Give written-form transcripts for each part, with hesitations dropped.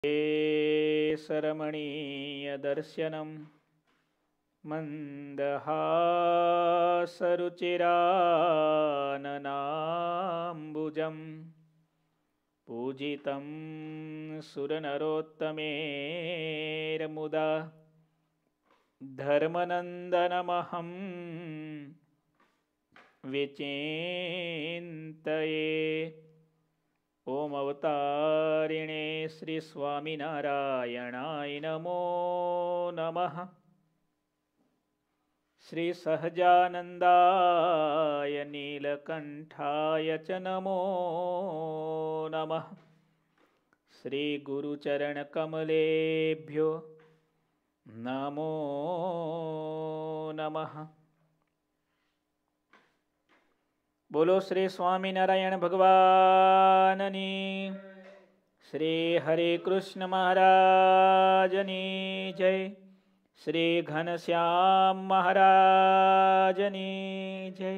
सरमणीयदर्शनं मन्दहासरुचिराननाम्बुजं पूजितं सुरनरोत्तमेर्मुदा धर्मनन्दनमहं विचिन्तये। ओम अवतारिणे श्री स्वामिनारायणाय नमो नमः। श्री सहजानंदाय नीलकंठाय च नमो नमः। श्री गुरुचरण कमलेभ्यो नमो नमः। बोलो श्री स्वामीनारायण भगवाननी, श्री हरे कृष्ण महाराजनी जय, श्री घनश्याम महाराजनी जय।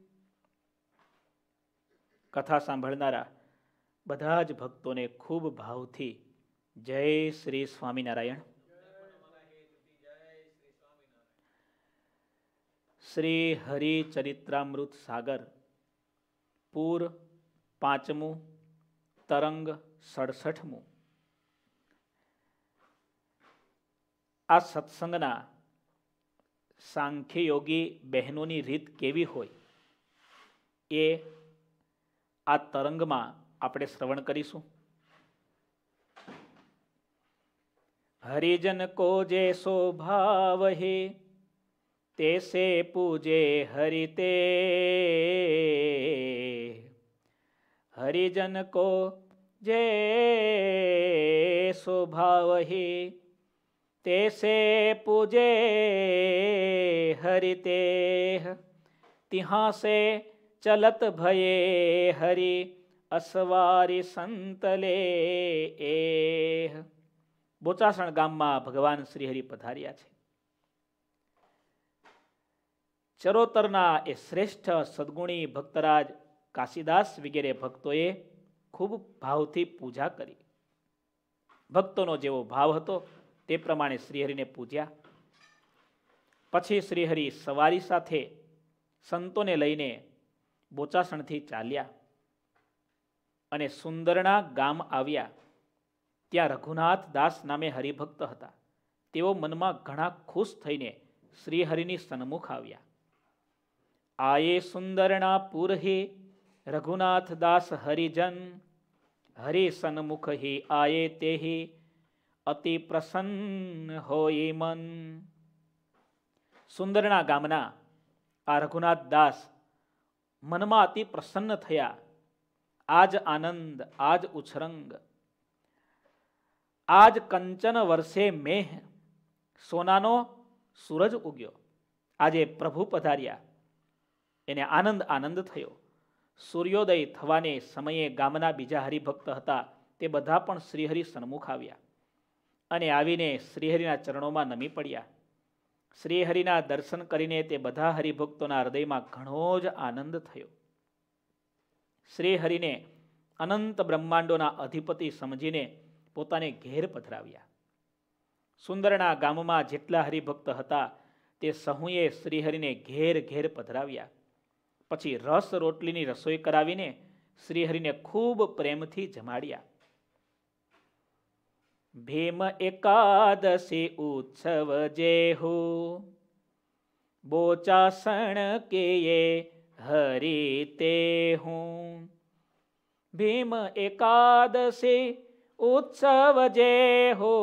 कथा सांभळनारा બધા જ ભક્તોને ખૂબ ભાવથી જય શ્રી સ્વામિનારાયણ। શ્રી હરિ ચરિત્રામૃત સાગર પૂર 5મું, તરંગ 67મું। આ સત્સંગના સાંખ્યયોગી બહેનોની રીત કેવી હોય એ આ તરંગમાં આપણે શ્રવણ કરીશું। હરિજન કો જે સ્વભાવ હે तैसे पूजे हरिते, हरिजन को जे स्वभाव ही तैसे पूजे हरिते, तिहाँ से चलत भये हरि असवारी संतले। बोचासण गामમાં ભગવાન શ્રી હરિ પધાર્યા છે। ચરોતરના એ શ્રેષ્ઠ સદગુણી ભક્તરાજ કાશીદાસ વગેરે ભક્તોએ ખૂબ ભાવથી પૂજા કરી। ભક્તોનો જેવો ભાવ હતો તે પ્રમાણે શ્રીહરિને પૂજ્યા। પછી શ્રીહરિ સવારી સાથે સંતોને લઈને બોચાસણથી ચાલ્યા અને સુંદરના ગામ આવ્યા। ત્યાં રઘુનાથ દાસ નામે હરિભક્ત હતા। તેઓ મનમાં ઘણા ખુશ થઈને શ્રીહરિની સન્મુખ આવ્યા। आये सुंदरना पुर ही रघुनाथ दास हरिजन, हरि सन्मुख ही आये ते ही अति प्रसन्न होई मन। सुंदरना गामना आ रघुनाथ दास मनमा अति प्रसन्न थया। आज आनंद, आज उछरंग, आज कंचन वर्षे मेह, सोनानो सूरज उग्यो। आजे प्रभु पधार्या એને આનંદ આનંદ થયો। સૂર્યોદય થવાને સમયે ગામના બીજા હરિભક્ત હતા તે બધા પણ શ્રીહરિ સન્મુખ આવ્યા અને આવીને શ્રીહરિના ચરણોમાં નમી પડ્યા। શ્રીહરિના દર્શન કરીને તે બધા હરિભક્તોના હૃદયમાં ઘણો જ આનંદ થયો। શ્રીહરિને અનંત બ્રહ્માંડોના અધિપતિ સમજીને પોતાને ઘેર પધરાવ્યા। સુંદરના ગામમાં જેટલા હરિભક્ત હતા તે સહુએ શ્રીહરિને ઘેર ઘેર પધરાવ્યા। પછી રસ રોટલીની રસોઈ કરાવીને શ્રીહરિને ખૂબ પ્રેમથી જમાડ્યા। ભીમ એકાદશી ઉત્સવ જેહુ બોચાસણ કે હરિ તે હું। ભીમ એકાદશી ઉત્સવ જેહુ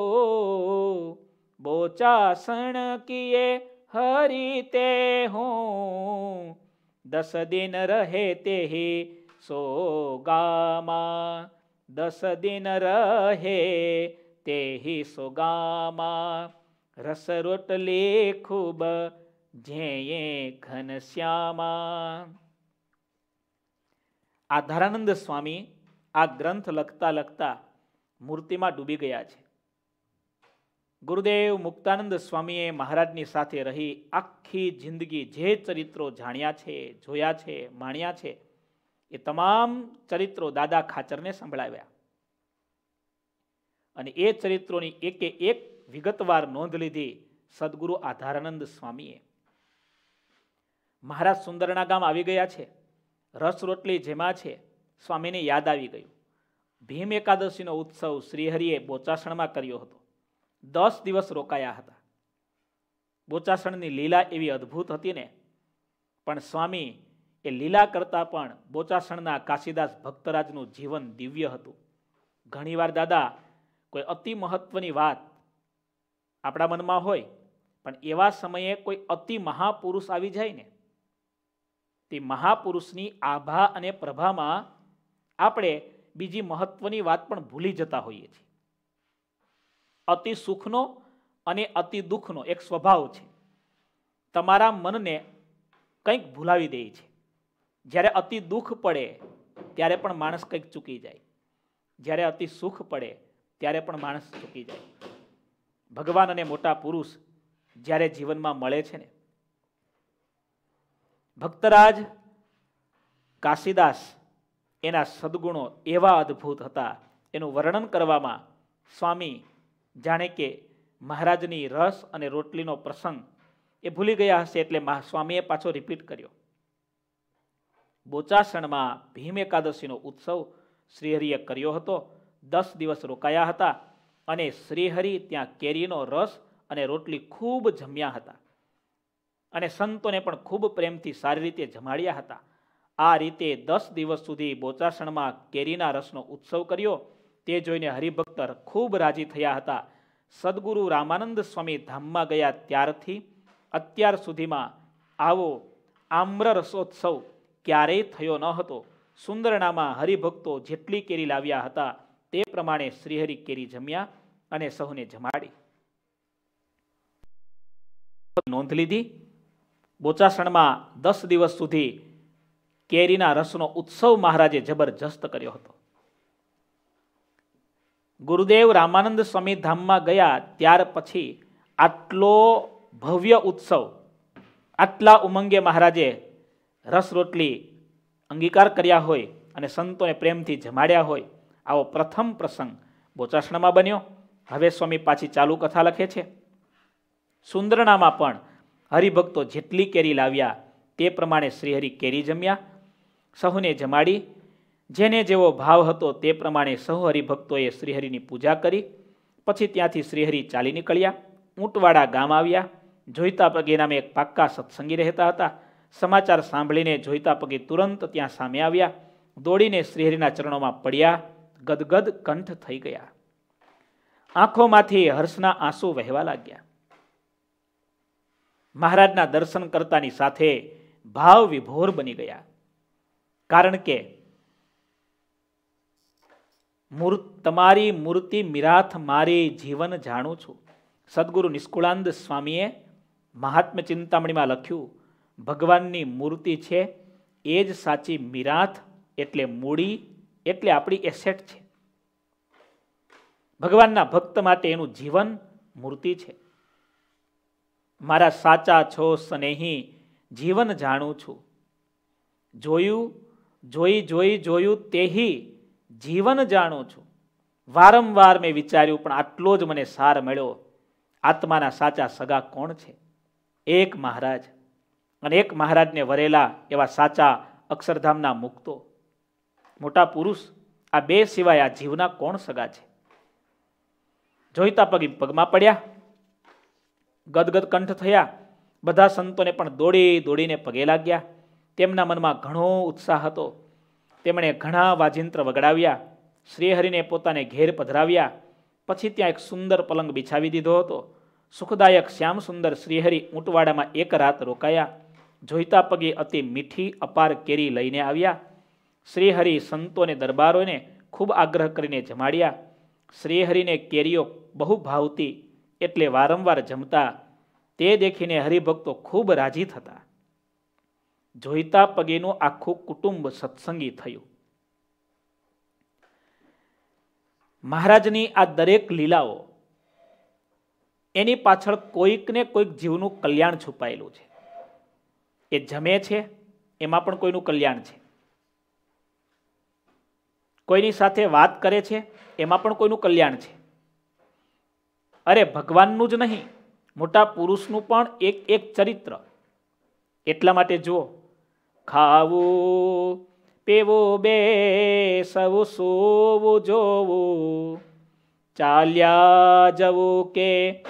બોચાસણ કિએ हरि ते हूँ। 10 दिन रहे ते ही सोगामा, 10 दिन रहे ते ही सोगामा। रस रोटली खूब झेये घनश्यामा। आधारानंद स्वामी आ ग्रंथ लखता लखता मूर्तिमां डूबी गया छे। ગુરુદેવ મુક્તાનંદ સ્વામીએ મહારાજની સાથે રહી આખી જિંદગી જે ચરિત્રો જાણ્યા છે, જોયા છે, માણ્યા છે એ તમામ ચરિત્રો દાદા ખાચરને સંભળાવ્યા। અને એ ચરિત્રોની એકે એક વિગતવાર નોંધ લીધી સદગુરુ આધારાનંદ સ્વામીએ. મહારાજ સુંદરણા ગામ આવી ગયા છે, રસ રોટલી જેમાં છે, સ્વામીને યાદ આવી ગયું. ભીમ એકાદશીનો ઉત્સવ શ્રીહરિએ બોચાસણમાં કર્યો હતો. 10 દિવસ રોકાયા હતા. બોચાસણની લીલા એવી અદ્ભુત હતી ને, પણ સ્વામી એ લીલા કરતા પણ બોચાસણના કાશીદાસ ભક્તરાજનું જીવન દિવ્ય હતું. ઘણીવાર દાદા કોઈ અતિ મહત્વની વાત આપણા મનમાં હોય, પણ એવા સમયે કોઈ અતિ મહાપુરુષ આવી જાય ને, તે મહાપુરુષની આભા અને પ્રભામાં આપણે બીજી મહત્વની વાત પણ ભૂલી જતા હોઈએ છીએ. અતિ સુખનો અને અતિ દુઃખનો એક સ્વભાવ છે. તમારા મનને કંઈક ભૂલાવી દે છે. જ્યારે અતિ દુઃખ પડે ત્યારે પણ માણસ કંઈક ચૂકી જાય, જ્યારે અતિ સુખ પડે ત્યારે પણ માણસ ચૂકી જાય. ભગવાન અને મોટા પુરુષ જ્યારે જીવનમાં મળે છે ને, ભક્તરાજ કાશીદાસ એના સદગુણો એવા અદ્ભુત હતા, એનું વર્ણન કરવામાં સ્વામી જાણે કે મહારાજની રસ અને રોટલીનો પ્રસંગ એ ભૂલી ગયા હશે, એટલે સ્વામીએ પાછો રિપીટ કર્યો. બોચાસણમાં ભીમ એકાદશીનો ઉત્સવ શ્રીહરિએ કર્યો હતો. 10 દિવસ રોકાયા હતા અને શ્રીહરિ ત્યાં કેરીનો રસ અને રોટલી ખૂબ જમ્યા હતા અને સંતોને પણ ખૂબ પ્રેમથી સારી રીતે જમાડ્યા હતા. આ રીતે 10 દિવસ સુધી બોચાસણમાં કેરીના રસનો ઉત્સવ કર્યો. તે જોઈને હરિભક્ત ખૂબ રાજી થયા હતા. સદગુરુ રામાનંદ સ્વામી ધામમાં ગયા ત્યારથી અત્યાર સુધીમાં આવો આમ્ર રસોત્સવ ક્યારેય થયો ન હતો. સુંદરણામાં હરિભક્તો જેટલી કેરી લાવ્યા હતા તે પ્રમાણે શ્રીહરિ કેરી જમ્યા અને સૌને જમાડી. નોંધ લીધી. બોચાસણમાં 10 દિવસ સુધી કેરીના રસનો ઉત્સવ મહારાજે જબરજસ્ત કર્યો હતો. ગુરુદેવ રામાનંદ સ્વામી ધામમાં ગયા ત્યાર પછી આટલો ભવ્ય ઉત્સવ, આટલા ઉમંગે મહારાજે રસ રોટલી અંગીકાર કર્યા હોય અને સંતોને પ્રેમથી જમાડ્યા હોય, આવો પ્રથમ પ્રસંગ બોચાસણમાં બન્યો. હવે સ્વામી પાછી ચાલુ કથા લખે છે. સુંદરણામાં પણ હરિભક્તો જેટલી કેરી લાવ્યા તે પ્રમાણે શ્રીહરિ કેરી જમ્યા, સહુને જમાડી. જેને જેવો ભાવ હતો તે પ્રમાણે સહુ હરિભક્તોએ શ્રીહરિની પૂજા કરી. પછી ત્યાંથી શ્રીહરિ ચાલી નીકળ્યા. ઊંટવાડા ગામ આવ્યા. જોઈતા પગે નામે એક પાક્કા સત્સંગી રહેતા હતા. સમાચાર સાંભળીને જોઈતા પગે તુરંત ત્યાં સામે આવ્યા. દોડીને શ્રીહરિના ચરણોમાં પડ્યા. ગદગદ કંઠ થઈ ગયા. આંખોમાંથી હર્ષના આંસુ વહેવા લાગ્યા. મહારાજના દર્શન કરતાની સાથે ભાવ વિભોર બની ગયા. કારણ કે તમારી મૂર્તિ મિરાથ મારી જીવન જાણું છું. સદગુરુ નિષ્કુળાનંદ સ્વામીએ મહાત્મ્ય ચિંતામણીમાં લખ્યું, ભગવાનની મૂર્તિ છે એ જ સાચી મિરાથ, એટલે મૂડી, એટલે આપણી એસેટ છે. ભગવાનના ભક્ત માટે એનું જીવન મૂર્તિ છે. મારા સાચા છો સ્નેહી જીવન જાણું છું. જોયું તેહી જીવન જાણું છું. વારંવાર મેં વિચાર્યું, પણ આટલો જ મને સાર મળ્યો. આત્માના સાચા સગા કોણ છે? એક મહારાજ, અને એક મહારાજને વરેલા એવા સાચા અક્ષરધામના મુક્તો, મોટા પુરુષ. આ બે સિવાય આ જીવના કોણ સગા છે? જોઈતા પગમાં પડ્યા, ગદગદ કંઠ થયા. બધા સંતોને પણ દોડી દોડીને પગે લાગ્યા. તેમના મનમાં ઘણો ઉત્સાહ હતો. તેમણે ઘણા વાજિંત્ર વગડાવ્યા. શ્રીહરિને પોતાને ઘેર પધરાવ્યા. પછી ત્યાં એક સુંદર પલંગ બિછાવી દીધો હતો. સુખદાયક શ્યામ સુંદર શ્રીહરિ ઊંટવાડામાં એક રાત રોકાયા. જોઈતા પગે અતિ મીઠી અપાર કેરી લઈને આવ્યા. શ્રીહરિ સંતોને દરબારોને ખૂબ આગ્રહ કરીને જમાડ્યા. શ્રીહરિને કેરીઓ બહુ ભાવતી, એટલે વારંવાર જમતા. તે દેખીને હરિભક્તો ખૂબ રાજી થતા. જોઈતા પગેનું આખું કુટુંબ સત્સંગી થયું. મહારાજની આ દરેક લીલાઓ, એની પાછળ કોઈક ને કોઈક જીવનું કલ્યાણ છુપાયેલું છે. એ જમે છે એમાં પણ કોઈનું કલ્યાણ છે. કોઈની સાથે વાત કરે છે એમાં પણ કોઈનું કલ્યાણ છે. અરે ભગવાનનું જ નહીં, મોટા પુરુષનું પણ એક એક ચરિત્ર. એટલા માટે જુઓ, ખાવું પીવું બેસવું સૂવું જોવું, ચાલ્યા જવું કે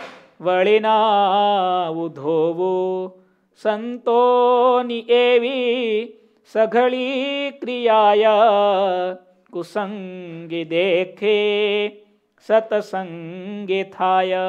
વળીના ધોવું, સંતોની એવી સઘળી ક્રિયાય, કુસંગી દેખે સતસંગે થાય.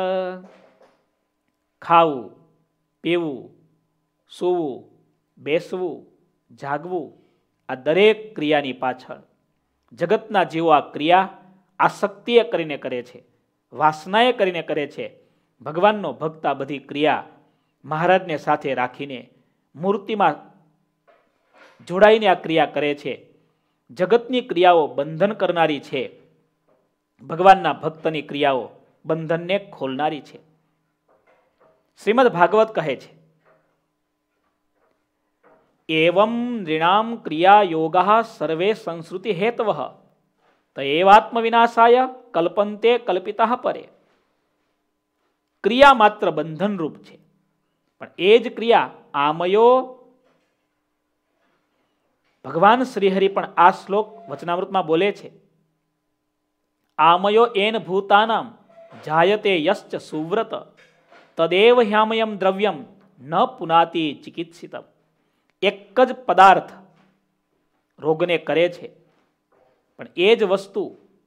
ખાવું પીવું સૂવું બેસવું જાગવું, આ દરેક ક્રિયાની પાછળ જગતના જીવો આ ક્રિયા આસક્તિએ કરીને કરે છે, વાસનાએ કરીને કરે છે. ભગવાનનો ભક્ત આ બધી ક્રિયા મહારાજને સાથે રાખીને મૂર્તિમાં જોડાઈને આ ક્રિયા કરે છે. જગતની ક્રિયાઓ બંધન કરનારી છે, ભગવાનના ભક્તની ક્રિયાઓ બંધનને ખોલનારી છે. શ્રીમદ ભાગવત કહે છે, એવં નૃણામ ક્રિયા યોગા સર્વે સંસ્કૃતિ હેતવઃ તએવાત્મ વિનાશાય કલ્પંતે કલ્પિતા પરે. ક્રિયા માત્ર બંધનરૂપ છે, પણ એ જ ક્રિયા આમયો. ભગવાન શ્રીહરિ પણ આ શ્લોક વચનામૃતમાં બોલે છે, આમયો એન ભૂતાનામ જાયતે યશ્ચ સુવ્રત તદેવ હ્યામયમ દ્રવ્યમ ન પુનાતિ ચિકિત્સિતમ. એક જ પદાર્થ રોગને કરે છે, પણ એ જ વસ્તુ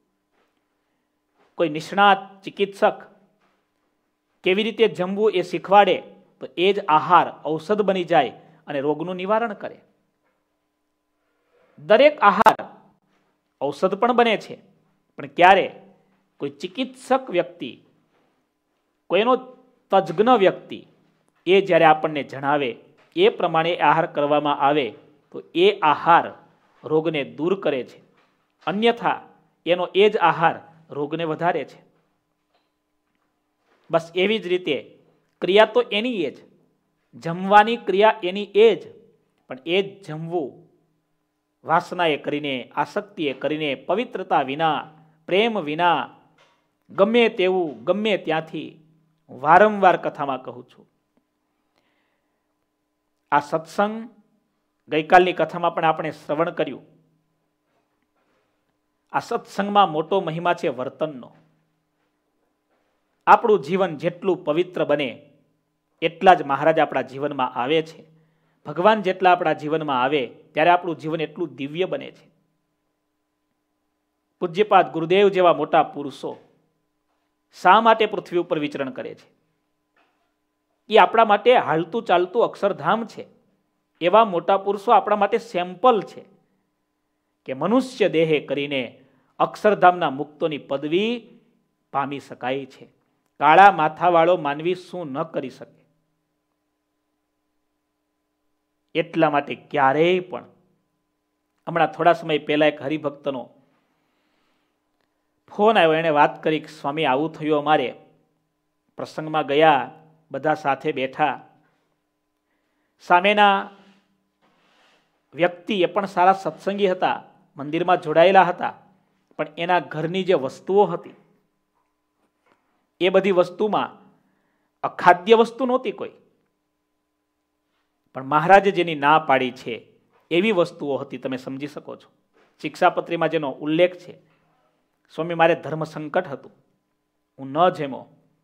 કોઈ નિષ્ણાત ચિકિત્સક કેવી રીતે જમવું એ શીખવાડે તો એ જ આહાર ઔષધ બની જાય અને રોગનું નિવારણ કરે. દરેક આહાર ઔષધ પણ બને છે, પણ ક્યારે કોઈ ચિકિત્સક વ્યક્તિ, કોઈનો તજજ્ઞ વ્યક્તિ એ જ્યારે આપણને જણાવે એ પ્રમાણે આહાર કરવામાં આવે તો એ આહાર રોગને દૂર કરે છે, અન્યથા એનો એ જ આહાર રોગને વધારે છે. બસ એવી જ રીતે ક્રિયા તો એની એ જ, જમવાની ક્રિયા એની એ જ, પણ એ જ જમવું વાસનાએ કરીને, આસક્તિએ કરીને, પવિત્રતા વિના, પ્રેમ વિના, ગમે તેવું ગમે ત્યાંથી, વારંવાર કથામાં કહું છું. આ સત્સંગ ગઈકાલની કથામાં પણ આપણે શ્રવણ કર્યું. આ સત્સંગમાં મોટો મહિમા છે વર્તનનો. આપણું જીવન જેટલું પવિત્ર બને એટલા જ મહારાજ આપણા જીવનમાં આવે છે. ભગવાન જેટલા આપણા જીવનમાં આવે ત્યારે આપણું જીવન એટલું દિવ્ય બને છે. પૂજ્યપાદ ગુરુદેવ જેવા મોટા પુરુષો શા માટે પૃથ્વી ઉપર વિચરણ કરે છે? એ આપણા માટે હાલતું ચાલતું અક્ષરધામ છે. એવા મોટા પુરુષો આપણા માટે સેમ્પલ છે કે મનુષ્ય દેહે કરીને અક્ષરધામના મુક્તોની પદવી પામી શકાય છે. કાળા માથાવાળો માનવી શું ન કરી શકે? એટલા માટે ક્યારેય પણ, હમણાં થોડા સમય પહેલા એક હરિભક્તનો ફોન આવ્યો, એણે વાત કરી કે સ્વામી આવું થયું, અમારે પ્રસંગમાં ગયા, બધા સાથે બેઠા, સામેના વ્યક્તિ એ પણ સારા સત્સંગી હતા, મંદિરમાં જોડાયેલા હતા, પણ એના ઘરની જે વસ્તુઓ હતી એ બધી વસ્તુમાં અખાદ્ય વસ્તુ નહોતી કોઈ, પણ મહારાજે જેની ના પાડી છે એવી વસ્તુઓ હતી. તમે સમજી શકો છો. શિક્ષાપત્રીમાં જેનો ઉલ્લેખ છે, સ્વામી મારે ધર્મ સંકટ હતું, હું ન જેમો,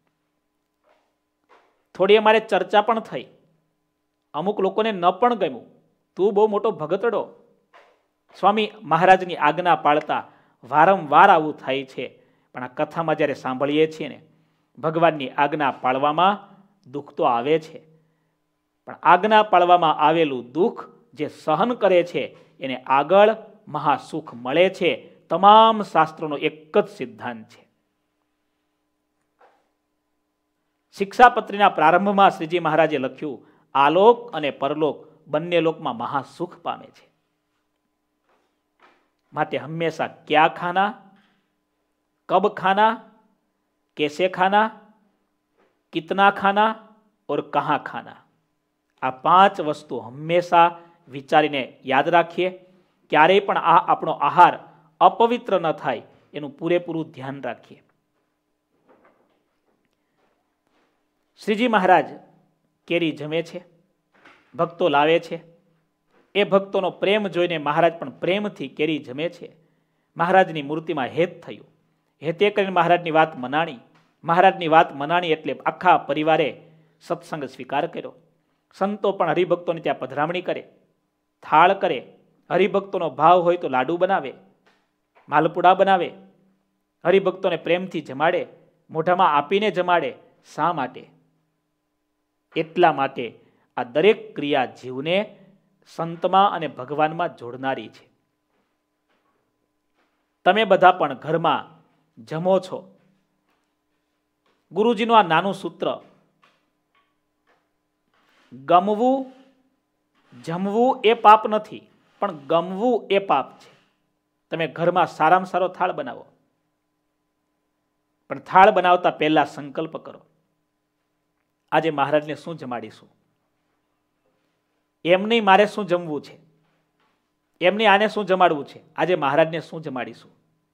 થોડી અમારે ચર્ચા પણ થઈ, અમુક લોકોને ન પણ ગમ્યું, તું બહુ મોટો ભગતડો. સ્વામી મહારાજની આજ્ઞા પાળતા વારંવાર આવું થાય છે, પણ આ કથામાં જ્યારે સાંભળીએ છીએ ને, ભગવાનની આજ્ઞા પાળવામાં દુઃખ તો આવે છે, પણ આજ્ઞા પાળવામાં આવેલું દુઃખ જે સહન કરે છે એને આગળ મહાસુખ મળે છે. તમામ શાસ્ત્રોનો એક જ સિદ્ધાંત છે. શિક્ષાપત્રીના પ્રારંભમાં શ્રીજી મહારાજે લખ્યું, આલોક અને પરલોક બંને લોકમાં મહાસુખ પામે છે. માટે હંમેશા ક્યા ખાના, કબ ખાના, कैसे खाना, कितना खाना और कहाँ खाना, આ 5 વસ્તુ હંમેશા વિચારીને યાદ રાખીએ. ક્યારેય પણ આ આપણો આહાર અપવિત્ર ન થાય એનું પૂરેપૂરું ધ્યાન રાખીએ. શ્રીજી મહારાજ કેરી જમે છે, ભક્તો લાવે છે. એ ભક્તોનો પ્રેમ જોઈને મહારાજ પણ પ્રેમથી કેરી જમે છે. મહારાજની મૂર્તિમાં હેત થયું. હેતે કરીને મહારાજની વાત મનાણી. મહારાજની વાત મનાણી એટલે આખા પરિવારે સત્સંગ સ્વીકાર કર્યો. સંતો પણ હરિભક્તોને ત્યાં પધરામણી કરે, થાળ કરે. હરિભક્તોનો ભાવ હોય તો લાડુ બનાવે, માલપુડા બનાવે, હરિભક્તોને પ્રેમથી જમાડે, મોઢામાં આપીને જમાડે. શા માટે? એટલા માટે આ દરેક ક્રિયા જીવને સંતમાં અને ભગવાનમાં જોડનારી છે. તમે બધા પણ ઘરમાં જમો છો. ગુરુજીનું આ નાનું સૂત્ર, ગમવું જમવું એ પાપ નથી, પણ ગમવું એ પાપ છે. તમે ઘરમાં સારામાં સારો થાળ બનાવો, પણ થાળ બનાવતા પહેલા સંકલ્પ કરો, આજે મહારાજને શું જમાડીશું, એમ નહીં મારે શું જમવું છે, એમ નહીં આને શું જમાડવું છે, આજે મહારાજને શું જમાડીશું.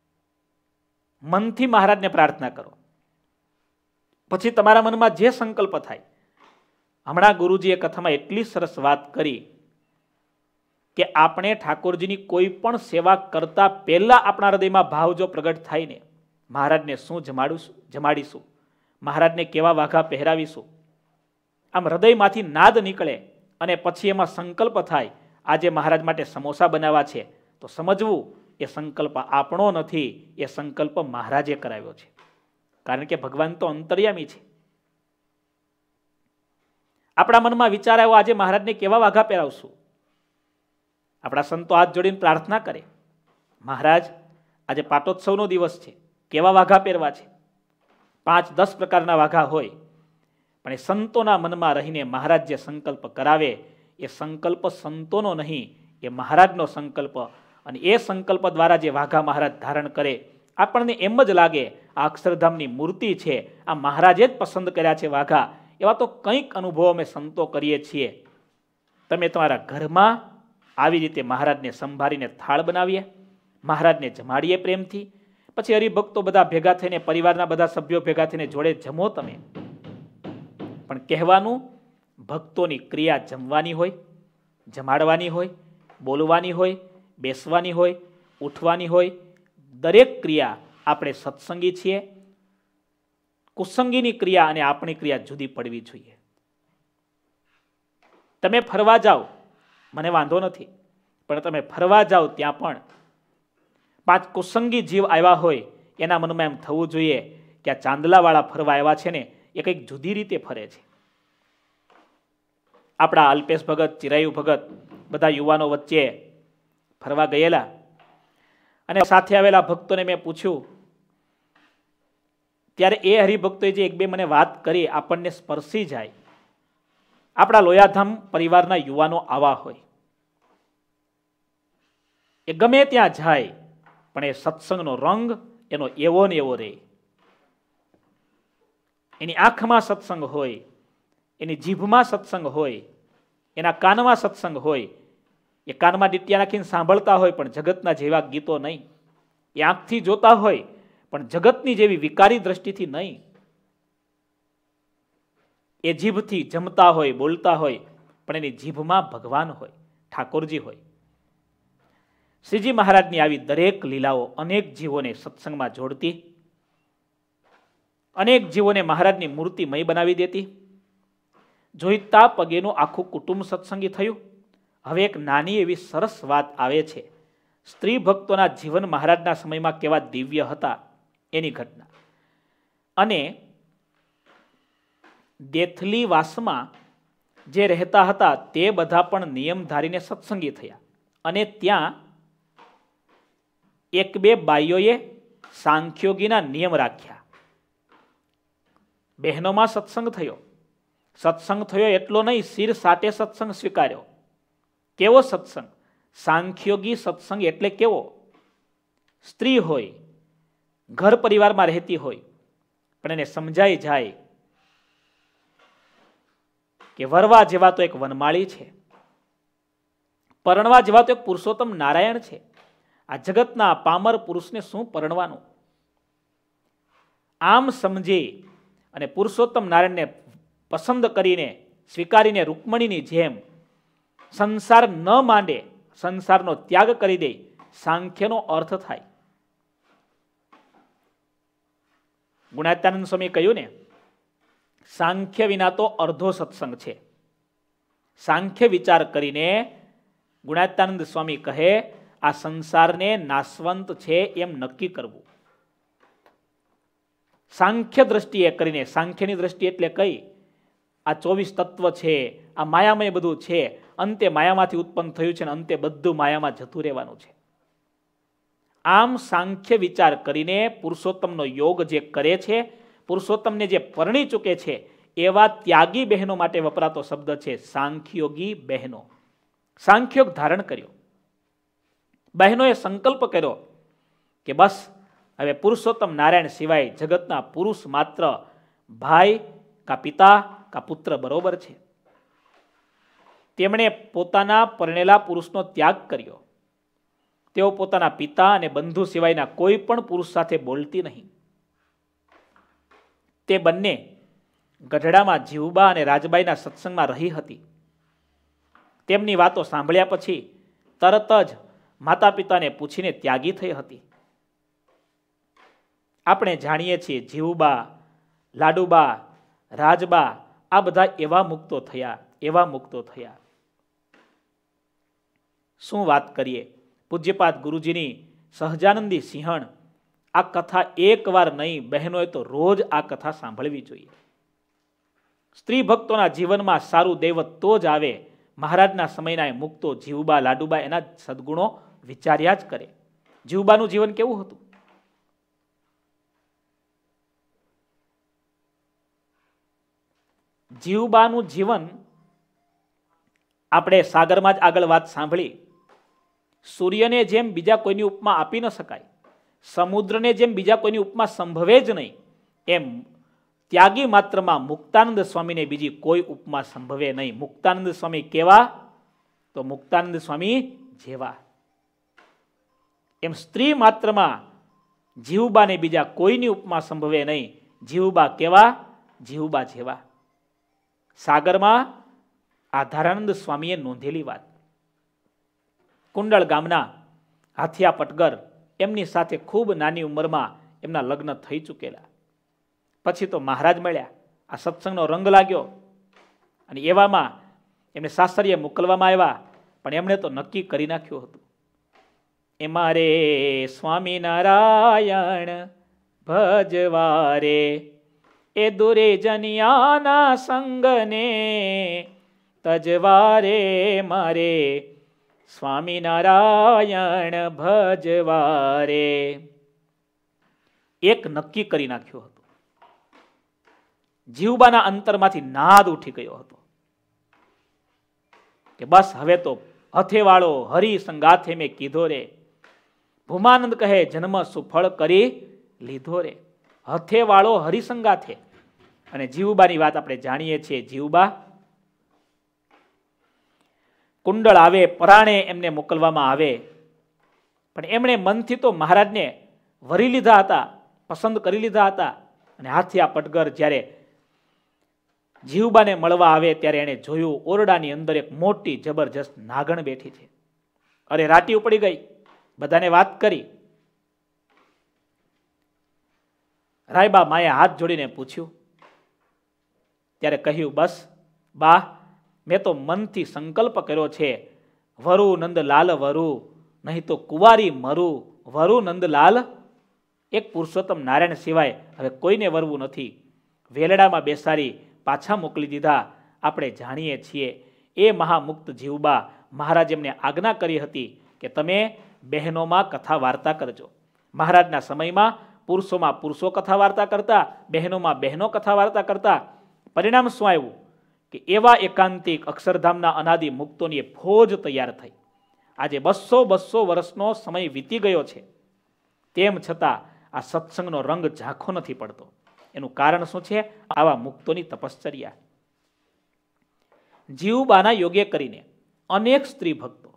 મનથી મહારાજને પ્રાર્થના કરો. પછી તમારા મનમાં જે સંકલ્પ થાય. હમણાં ગુરુજીએ કથામાં એટલી સરસ વાત કરી કે આપણે ઠાકોરજીની કોઈ પણ સેવા કરતા પહેલા આપણા હૃદયમાં ભાવ જો પ્રગટ થાય ને, મહારાજને શું જમાડીશું, મહારાજને કેવા વાઘા પહેરાવીશું, આમ હૃદયમાંથી નાદ નીકળે અને પછી એમાં સંકલ્પ થાય આજે મહારાજ માટે સમોસા બનાવવા છે, તો સમજવું એ સંકલ્પ આપણો નથી, એ સંકલ્પ મહારાજે કરાવ્યો છે. કારણ કે ભગવાન તો અંતર્યામી છે. આપણા મનમાં વિચાર આવ્યો આજે મહારાજને કેવા વાઘા પહેરાવશું. આપણા સંતો હાથ જોડીને પ્રાર્થના કરે, મહારાજ આજે પાટોત્સવનો દિવસ છે, કેવા વાઘા પહેરવા છે. 5-10 પ્રકારના વાઘા હોય, પણ એ સંતોના મનમાં રહીને મહારાજ જે સંકલ્પ કરાવે એ સંકલ્પ સંતોનો નહીં, એ મહારાજનો સંકલ્પ. અને એ સંકલ્પ દ્વારા જે વાઘા મહારાજ ધારણ કરે, આપણને એમ જ લાગે આ અક્ષરધામની મૂર્તિ છે, આ મહારાજે જ પસંદ કર્યા છે વાઘા. એવા તો કંઈક અનુભવો અમે સંતો કરીએ છીએ. તમે તમારા ઘરમાં આવી રીતે મહારાજને સંભાળીને થાળ બનાવીએ, મહારાજને જમાડીએ પ્રેમથી. પછી હરિભક્તો બધા ભેગા થઈને, પરિવારના બધા સભ્યો ભેગા થઈને જોડે જમો તમે. પણ કહેવાનું, ભક્તોની ક્રિયા જમવાની હોય, જમાડવાની હોય, બોલવાની હોય, બેસવાની હોય, ઉઠવાની હોય. દરેક ક્રિયા આપણે સત્સંગી છીએ. કુસંગીની ક્રિયા અને આપણી ક્રિયા જુદી પડવી જોઈએ. તમે ફરવા જાઓ, મને વાંધો નથી, પણ તમે ફરવા જાઓ ત્યાં પણ 5 કુસંગી જીવ આવ્યા હોય, એના મનમાં એમ થવું જોઈએ કે આ ચાંદલાવાળા ફરવા આવ્યા છે ને, એ કંઈક જુદી રીતે ફરે છે. આપણા અલ્પેશ ભગત, ચિરાયુ ભગત બધા યુવાનો વચ્ચે ફરવા ગયેલા, અને સાથે આવેલા ભક્તોને મેં પૂછ્યું, ત્યારે એ હરિભક્તોએ જે 1-2 મને વાત કરી આપણને સ્પર્શી જાય. આપણા લોયાધામ પરિવારના યુવાનો આવા હોય, એ ગમે ત્યાં જાય પણ એ સત્સંગનો રંગ એનો એવો ને એવો રહે. એની આંખમાં સત્સંગ હોય, એની જીભમાં સત્સંગ હોય, એના કાનમાં સત્સંગ હોય. એ કાનમાં ડીટિયા નાખીને સાંભળતા હોય પણ જગતના જેવા ગીતો નહીં. એ આંખથી જોતા હોય પણ જગતની જેવી વિકારી દ્રષ્ટિથી નહીં. એ જીભથી જમતા હોય, બોલતા હોય, પણ એની જીભમાં ભગવાન હોય, ઠાકોરજી હોય. શ્રીજી મહારાજની આવી દરેક લીલાઓ અનેક જીવોને સત્સંગમાં જોડતી, અનેક જીવોને મહારાજની મૂર્તિમય બનાવી દેતી. જોઈતા પગેનું આખું કુટુંબ સત્સંગી થયું. હવે એક નાની એવી સરસ વાત આવે છે. સ્ત્રી ભક્તોના જીવન મહારાજના સમયમાં કેવા દિવ્ય હતા એની ઘટના. અને દેથલીવાસમાં જે રહેતા હતા તે બધા પણ નિયમ ધારીને સત્સંગી થયા. અને ત્યાં 1-2 બાઈઓએ સાંખ્યોગીના નિયમ રાખ્યા. બહેનોમાં સત્સંગ થયો. સત્સંગ થયો એટલો નહીં, શિર સાટે સત્સંગ સ્વીકાર્યો. કેવો સત્સંગ? સાંખ્યોગી સત્સંગ એટલે કેવો? સ્ત્રી હોય, ઘર પરિવારમાં રહેતી હોય, પણ એને સમજાઈ જાય કે વરવા જેવા તો એક વનમાળી છે, પરણવા જેવા તો એક પુરુષોત્તમ નારાયણ છે. આ જગતના પામર પુરુષને શું પરણવાનું? આમ સમજી અને પુરુષોત્તમ નારાયણને પસંદ કરીને સ્વીકારીને રૂકમણીની જેમ સંસાર ન માંડે, સંસારનો ત્યાગ કરી દે, સાંખ્યનો અર્થ થાય. ગુણાત્યાનંદ સ્વામી કહ્યું ને, સાંખ્ય વિના તો અર્ધો સત્સંગ છે. સાંખ્ય વિચાર કરીને ગુણાત્યાનંદ સ્વામી કહે આ સંસારને નાશવંત છે એમ નક્કી કરવું. સાંખ્ય દ્રષ્ટિએ કરીને, સાંખ્યની દ્રષ્ટિ એટલે કઈ? આ 24 તત્વ છે, આ માયામય બધું છે, અંતે માયામાંથી ઉત્પન્ન થયું છે અને અંતે બધું માયામાં જતું રહેવાનું છે. આમ સાંખ્ય વિચાર કરીને પુરુષોત્તમનો યોગ જે કરે છે, પુરુષોત્તમને જે પરણી ચૂકે છે એવા ત્યાગી બહેનો માટે વપરાતો શબ્દ છે સાંખ્યોગી બહેનો. સાંખ્યોગ ધારણ કર્યો, બહેનોએ સંકલ્પ કર્યો કે બસ હવે પુરુષોત્તમ નારાયણ સિવાય જગતના પુરુષ માત્ર ભાઈ કા પિતા કા પુત્ર બરોબર છે. તેમણે પોતાના પરણેલા પુરુષનો ત્યાગ કર્યો. તેઓ પોતાના પિતા અને બંધુ સિવાયના કોઈ પણ પુરુષ સાથે બોલતી નહીં. તે બંને ગઢડામાં જીવુબા અને રાજબાઈના સત્સંગમાં રહી હતી. તેમની વાતો સાંભળ્યા પછી તરત જ માતા પિતાને પૂછીને ત્યાગી થઈ હતી. આપણે જાણીએ છીએ જીવુબા, લાડુબા, રાજબા આ બધા એવા મુક્તો થયા, એવા મુક્તો થયા. શું વાત કરીએ, પૂજ્યપાદ ગુરુજીની સહજાનંદી સિંહણ આ કથા એકવાર નહીં, બહેનોએ તો રોજ આ કથા સાંભળવી જોઈએ. સ્ત્રી ભક્તોના જીવનમાં સારું દૈવત તો જ આવે, મહારાજના સમયના મુક્તો જીવુબા, લાડુબા એના સદગુણો વિચાર્યા જ કરે. જીવુબાનું જીવન કેવું હતું? જીવુબાનું જીવન આપણે સાગરમાં જ આગળ વાત સાંભળી. સૂર્યને જેમ બીજા કોઈની ઉપમા આપી ન શકાય, સમુદ્રને જેમ બીજા કોઈની ઉપમા સંભવે જ નહીં, એમ ત્યાગી માત્રમાં મુક્તાનંદ સ્વામીને બીજી કોઈ ઉપમા સંભવે નહીં. મુક્તાનંદ સ્વામી કેવા? તો મુક્તાનંદ સ્વામી જેવા. એમ સ્ત્રી માત્રમાં જીવુબાને બીજા કોઈની ઉપમા સંભવે નહીં. જીવુબા કેવા? જીવુબા જેવા. સાગરમાં આધારાનંદ સ્વામીએ નોંધેલી વાત. કુંડળ ગામના હાથિયા પટગર એમની સાથે ખૂબ નાની ઉંમરમાં એમના લગ્ન થઈ ચૂકેલા. પછી તો મહારાજ મળ્યા, આ સત્સંગનો રંગ લાગ્યો અને એવામાં એમને સાસરીએ મોકલવામાં આવ્યા. પણ એમણે તો નક્કી કરી નાખ્યું હતું, એમાં રે સ્વામિનારાયણ ભજવારે, એ દુરેજનિયાના સંગને તજવારે, મારે સ્વામિનારાયણ ભજવારે. એક નક્કી કરી નાખ્યું હતું. જીવબાના અંતરમાંથી નાદ ઉઠી ગયો હતો કે બસ હવે તો હથેવાળો હરિ સંગાથે મેં કીધો રે. ભૂમાનંદ કહે જન્મ સુફળ કરી લીધો રે. હથેવાળો હરિસંગાથે. અને જીવુબાની વાત આપણે જાણીએ છીએ. જીવુબા કુંડળ આવે, પરાણે એમને મોકલવામાં આવે, પણ એમણે મનથી તો મહારાજને વરી લીધા હતા, પસંદ કરી લીધા હતા. અને હાથિયા પટગર જ્યારે જીવુબાને મળવા આવે ત્યારે એણે જોયું ઓરડાની અંદર એક મોટી જબરજસ્ત નાગણ બેઠી છે. અરે રાટી ઉપડી ગઈ, બધાને વાત કરી. રાયબા માએ હાથ જોડીને પૂછ્યું ત્યારે કહ્યું, બસ બા, મેં તો મનથી સંકલ્પ કર્યો છે, વરુ નંદલાલ વરુ, નહીં તો કુંવારી મરુ. વરુ નંદલાલ, એક પુરુષોત્તમ નારાયણ સિવાય હવે કોઈને વરવું નથી. વેલડામાં બેસાડી પાછા મોકલી દીધા. આપણે જાણીએ છીએ એ મહામુક્ત જીવુબા, મહારાજ એમને આજ્ઞા કરી હતી કે તમે બહેનોમાં કથા વાર્તા કરજો. મહારાજના સમયમાં પુરુષોમાં પુરુષો કથા વાર્તા કરતા, બહેનોમાં બહેનો કથા વાર્તા કરતા. પરિણામ શું આવ્યું કે એવા એકાંતિક અક્ષરધામના અનાદિ મુક્તોની ફોજ તૈયાર થઈ. આજે 200 વર્ષનો સમય વીતી ગયો છે, તેમ છતાં આ સત્સંગનો રંગ ઝાંખો નથી પડતો. એનું કારણ શું છે? આવા મુક્તોની તપશ્ચર્યા. જીવુબાના યોગ્ય કરીને અનેક સ્ત્રી ભક્તો,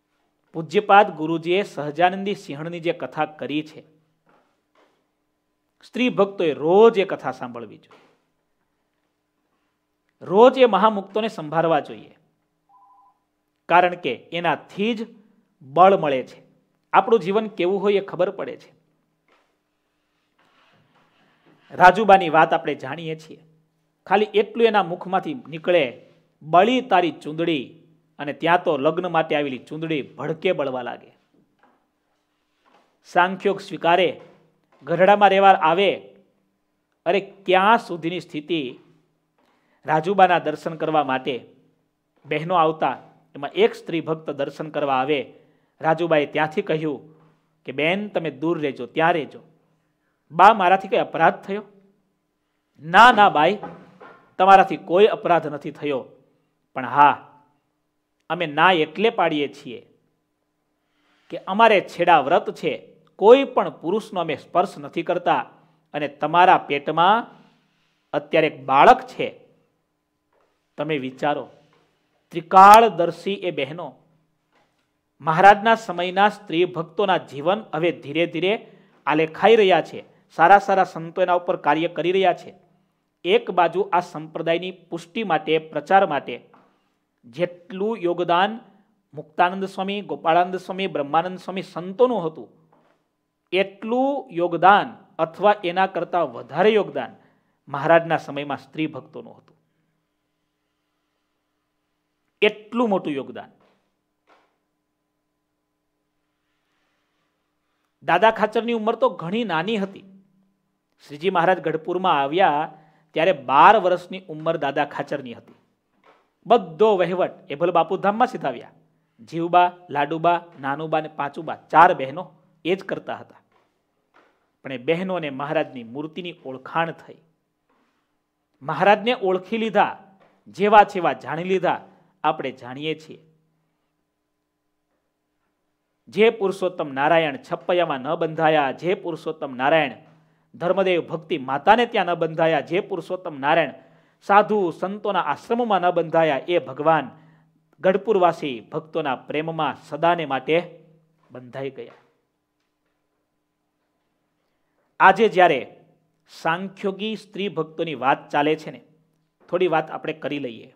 પૂજ્યપાદ ગુરુજીએ સહજાનંદી સિંહણની જે કથા કરી છે સ્ત્રી ભક્તોએ રોજ એ કથા સાંભળવી જોઈએ, રોજ એ મહામુક્તોને સંભાળવા જોઈએ, કારણ કે એનાથી જ બળ મળે છે. આપણું જીવન કેવું હોય એ ખબર પડે છે. રાજુબાની વાત આપણે જાણીએ છીએ. ખાલી એટલું એના મુખમાંથી નીકળે, બળી તારી ચૂંદડી, અને ત્યાં તો લગ્ન માટે આવેલી ચૂંદડી ભડકે બળવા લાગે. સાંખ્યોગ સ્વીકારે, ગઢડામાં રહેવા આવે. અરે ક્યાં સુધીની સ્થિતિ! રાજુબાના દર્શન કરવા માટે બહેનો આવતા, એમાં એક સ્ત્રી ભક્ત દર્શન કરવા આવે. રાજુબાએ ત્યાંથી કહ્યું કે બેન, તમે દૂર રહેજો, ત્યાં રહેજો. બા, મારાથી કઈ અપરાધ થયો? ના ના બાઈ, તમારાથી કોઈ અપરાધ નથી થયો, પણ હા, અમે ના એટલે પાડીએ છીએ કે અમારે છેડા વ્રત છે, કોઈ પણ પુરુષનો અમે સ્પર્શ નથી કરતા, અને તમારા પેટમાં અત્યારે એક બાળક છે. તમે વિચારો, ત્રિકાળદર્શી એ બહેનો, મહારાજના સમયના સ્ત્રી ભક્તોના જીવન હવે ધીરે ધીરે આલેખાઈ રહ્યા છે. સારા સારા સંતો એના ઉપર કાર્ય કરી રહ્યા છે. એક બાજુ આ સંપ્રદાયની પુષ્ટિ માટે, પ્રચાર માટે જેટલું યોગદાન મુક્તાનંદ સ્વામી, ગોપાળાનંદ સ્વામી, બ્રહ્માનંદ સ્વામી સંતોનું હતું, એટલું યોગદાન અથવા એના કરતા વધારે યોગદાન મહારાજના સમયમાં સ્ત્રી ભક્તોનું હતું. એટલું મોટું યોગદાન. દાદા ખાચરની ઉંમર તો ઘણી નાની હતી. શ્રીજી મહારાજ ગઢપુરમાં આવ્યા ત્યારે 12 વર્ષની ઉંમર દાદા ખાચરની હતી. બધો વહીવટ એભલ બાપુધામમાં સીધાવ્યા. જીવબા, લાડુબા, નાનુબા અને પાંચુબા, 4 બહેનો એ જ કરતા હતા. પણ એ બહેનોને મહારાજની મૂર્તિની ઓળખાણ થઈ. મહારાજને ઓળખી લીધા, જેવા છેવા જાણી લીધા. આપણે જાણીએ છીએ, જે પુરુષોત્તમ નારાયણ છપૈયામાં ન બંધાયા, જે પુરુષોત્તમ નારાયણ ધર્મદેવ ભક્તિ માતાને ત્યાં ન બંધાયા, જે પુરુષોત્તમ નારાયણ સાધુ સંતોના આશ્રમોમાં ન બંધાયા, એ ભગવાન ગઢપુરવાસી ભક્તોના પ્રેમમાં સદાને માટે બંધાઈ ગયા. આજે જ્યારે સાંખ્યોગી સ્ત્રી ભક્તોની વાત ચાલે છે ને, થોડી વાત આપણે કરી લઈએ.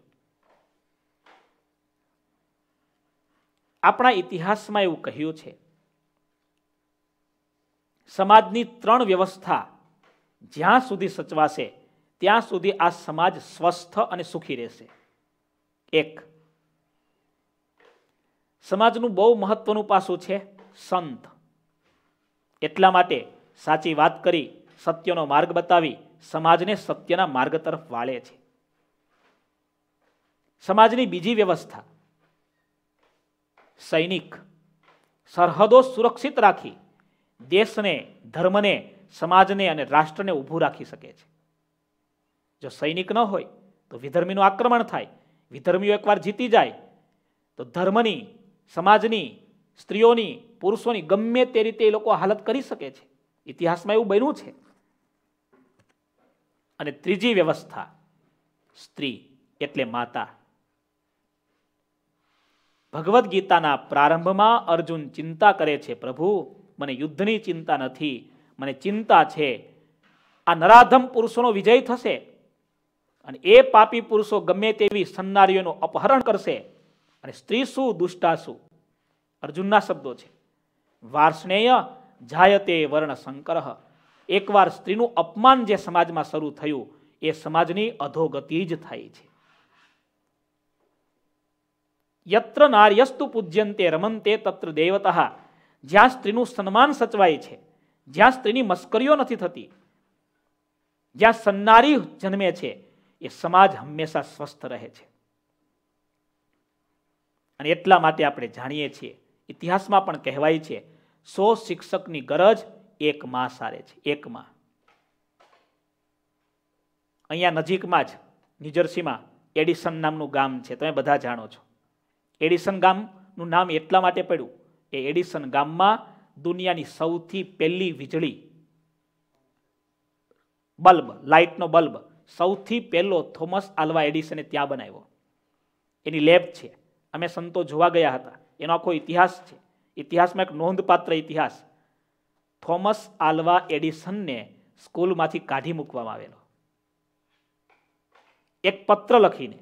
આપણા ઇતિહાસમાં એવું કહ્યું છે, સમાજની 3 વ્યવસ્થા જ્યાં સુધી સચવાશે ત્યાં સુધી આ સમાજ સ્વસ્થ અને સુખી રહેશે. 1, સમાજનું બહુ મહત્વનું પાસું છે સંત. એટલા માટે સાચી વાત કરી, સત્યનો માર્ગ બતાવી, સમાજને સત્યના માર્ગ તરફ વાળે છે. સમાજની બીજી વ્યવસ્થા, સૈનિક સરહદો સુરક્ષિત રાખી દેશને, ધર્મને, સમાજને અને રાષ્ટ્રને ઊભું રાખી શકે છે. જો સૈનિક ન હોય તો વિધર્મીનું આક્રમણ થાય. વિધર્મીઓ એકવાર જીતી જાય તો ધર્મની, સમાજની, સ્ત્રીઓની, પુરુષોની ગમે તે રીતે એ લોકો હાલત કરી શકે છે. ઇતિહાસમાં એવું બન્યું છે. અને ત્રીજી વ્યવસ્થા, સ્ત્રી એટલે માતા. ભગવદ્ ગીતાના પ્રારંભમાં અર્જુન ચિંતા કરે છે, પ્રભુ મને યુદ્ધની ચિંતા નથી, મને ચિંતા છે આ નરાધમ પુરુષોનો વિજય થશે અને એ પાપી પુરુષો ગમે તેવી સન્નારીઓનું અપહરણ કરશે, અને સ્ત્રી શું, દુષ્ટા શું. અર્જુનના શબ્દો છે. વાર્ષ્ણેય જાયતે વર્ણ સંકરઃ. એકવાર સ્ત્રીનું અપમાન જે સમાજમાં શરૂ થયું, એ સમાજની અધોગતિ જ થાય છે. યત્ર નાર્યસ્તુ પૂજ્યંતે રમંતે તત્ર દેવતઃ. જ્યાં સ્ત્રીનું સન્માન સચવાય છે, જ્યાં સ્ત્રીની મસ્કરીઓ નથી થતી, જ્યાં સન્નારી જન્મે છે, એ સમાજ હંમેશા સ્વસ્થ રહે છે. અને એટલા માટે આપણે જાણીએ છીએ, ઇતિહાસમાં પણ કહેવાય છે, 100 શિક્ષકની ગરજ 1 માં સારે છે. 1 માં. અહીંયા નજીકમાં જ ન્યૂજર્સીમાં એડિસન નામનું ગામ છે, તમે બધા જાણો છો. એડિસન ગામનું નામ એટલા માટે પડ્યું, એ એડિસન ગામમાં દુનિયાની સૌથી પહેલી વીજળી બલ્બ, લાઇટનો બલ્બ સૌથી પહેલો થોમસ આલ્વા એડિસને ત્યાં બનાવ્યો. એની લેબ છે. અમે સંતો જોવા ગયા હતા. એનો આખો ઇતિહાસ છે. ઇતિહાસમાં એક નોંધપાત્ર ઇતિહાસ. થોમસ આલ્વા એડિસનને સ્કૂલમાંથી કાઢી મૂકવામાં આવેલો. એક પત્ર લખીને,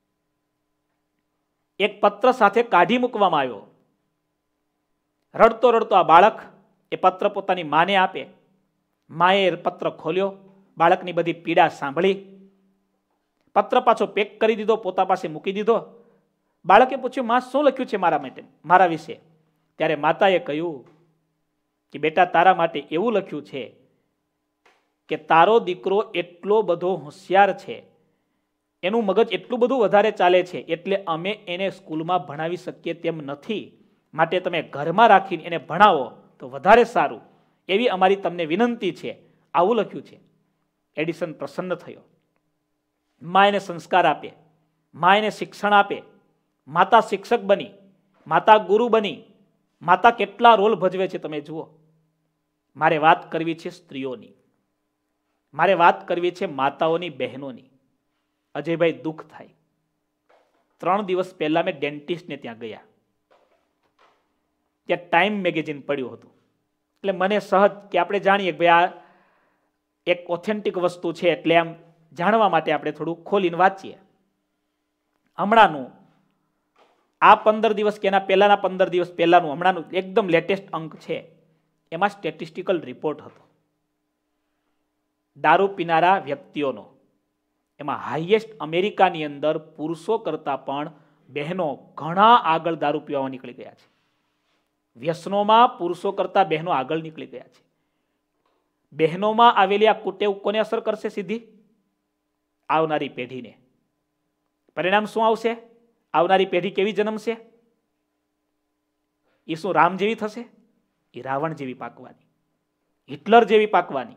એક પત્ર સાથે કાઢી મૂકવામાં આવ્યો. રડતો રડતો આ બાળક એ પત્ર પોતાની માને આપે. માએ પત્ર ખોલ્યો, બાળકની બધી પીડા સાંભળી, પત્ર પાછો પેક કરી દીધો, પોતા પાસે મૂકી દીધો. બાળકે પૂછ્યું, માં શું લખ્યું છે મારા માટે, મારા વિશે? ત્યારે માતાએ કહ્યું કે બેટા, તારા માટે એવું લખ્યું છે કે તારો દીકરો એટલો બધો હોશિયાર છે, એનું મગજ એટલું બધું વધારે ચાલે છે, એટલે અમે એને સ્કૂલમાં ભણાવી શકીએ તેમ નથી, માટે તમે ઘરમાં રાખીને એને ભણાવો તો વધારે સારું, એવી અમારી તમને વિનંતી છે. આવું લખ્યું છે. એડિસન પ્રસન્ન થયો. મા એને સંસ્કાર આપે, મા એને શિક્ષણ આપે, માતા શિક્ષક બની, માતા ગુરુ બની. માતા કેટલા રોલ ભજવે છે તમે જુઓ. મારે વાત કરવી છે સ્ત્રીઓની, મારે વાત કરવી છે માતાઓની, બહેનોની. અજયભાઈ, દુઃખ થાય. 3 દિવસ પહેલા મેં ડેન્ટિસ્ટને ત્યાં ગયા. ત્યાં ટાઈમ મેગેઝિન પડ્યું હતું. એટલે મને સહજ કે આપણે જાણીએ કે ભાઈ આ એક ઓથેન્ટિક વસ્તુ છે, એટલે આમ જાણવા માટે આપણે થોડું ખોલીને વાંચીએ. હમણાંનું આ 15 દિવસ કે એના પહેલાના 15 દિવસ પહેલાનું હમણાંનું એકદમ લેટેસ્ટ અંક છે. એમાં સ્ટેટિસ્ટિકલ રિપોર્ટ હતો દારૂ પીનારા વ્યક્તિઓનો. એમાં હાઈએસ્ટ અમેરિકાની અંદર પુરુષો કરતાં પણ બહેનો ઘણા આગળ દારૂ પીવા નીકળી ગયા છે. વ્યસનોમાં પુરુષો કરતાં બહેનો આગળ નીકળી ગયા છે. બહેનોમાં આવેલી આ કુટેવ કોને અસર કરશે? સીધી આવનારી પેઢીને. પરિણામ શું આવશે? આવનારી પેઢી કેવી જન્મશે? એ શું રામ જેવી થશે? એ રાવણ જેવી પાકવાની, હિટલર જેવી પાકવાની.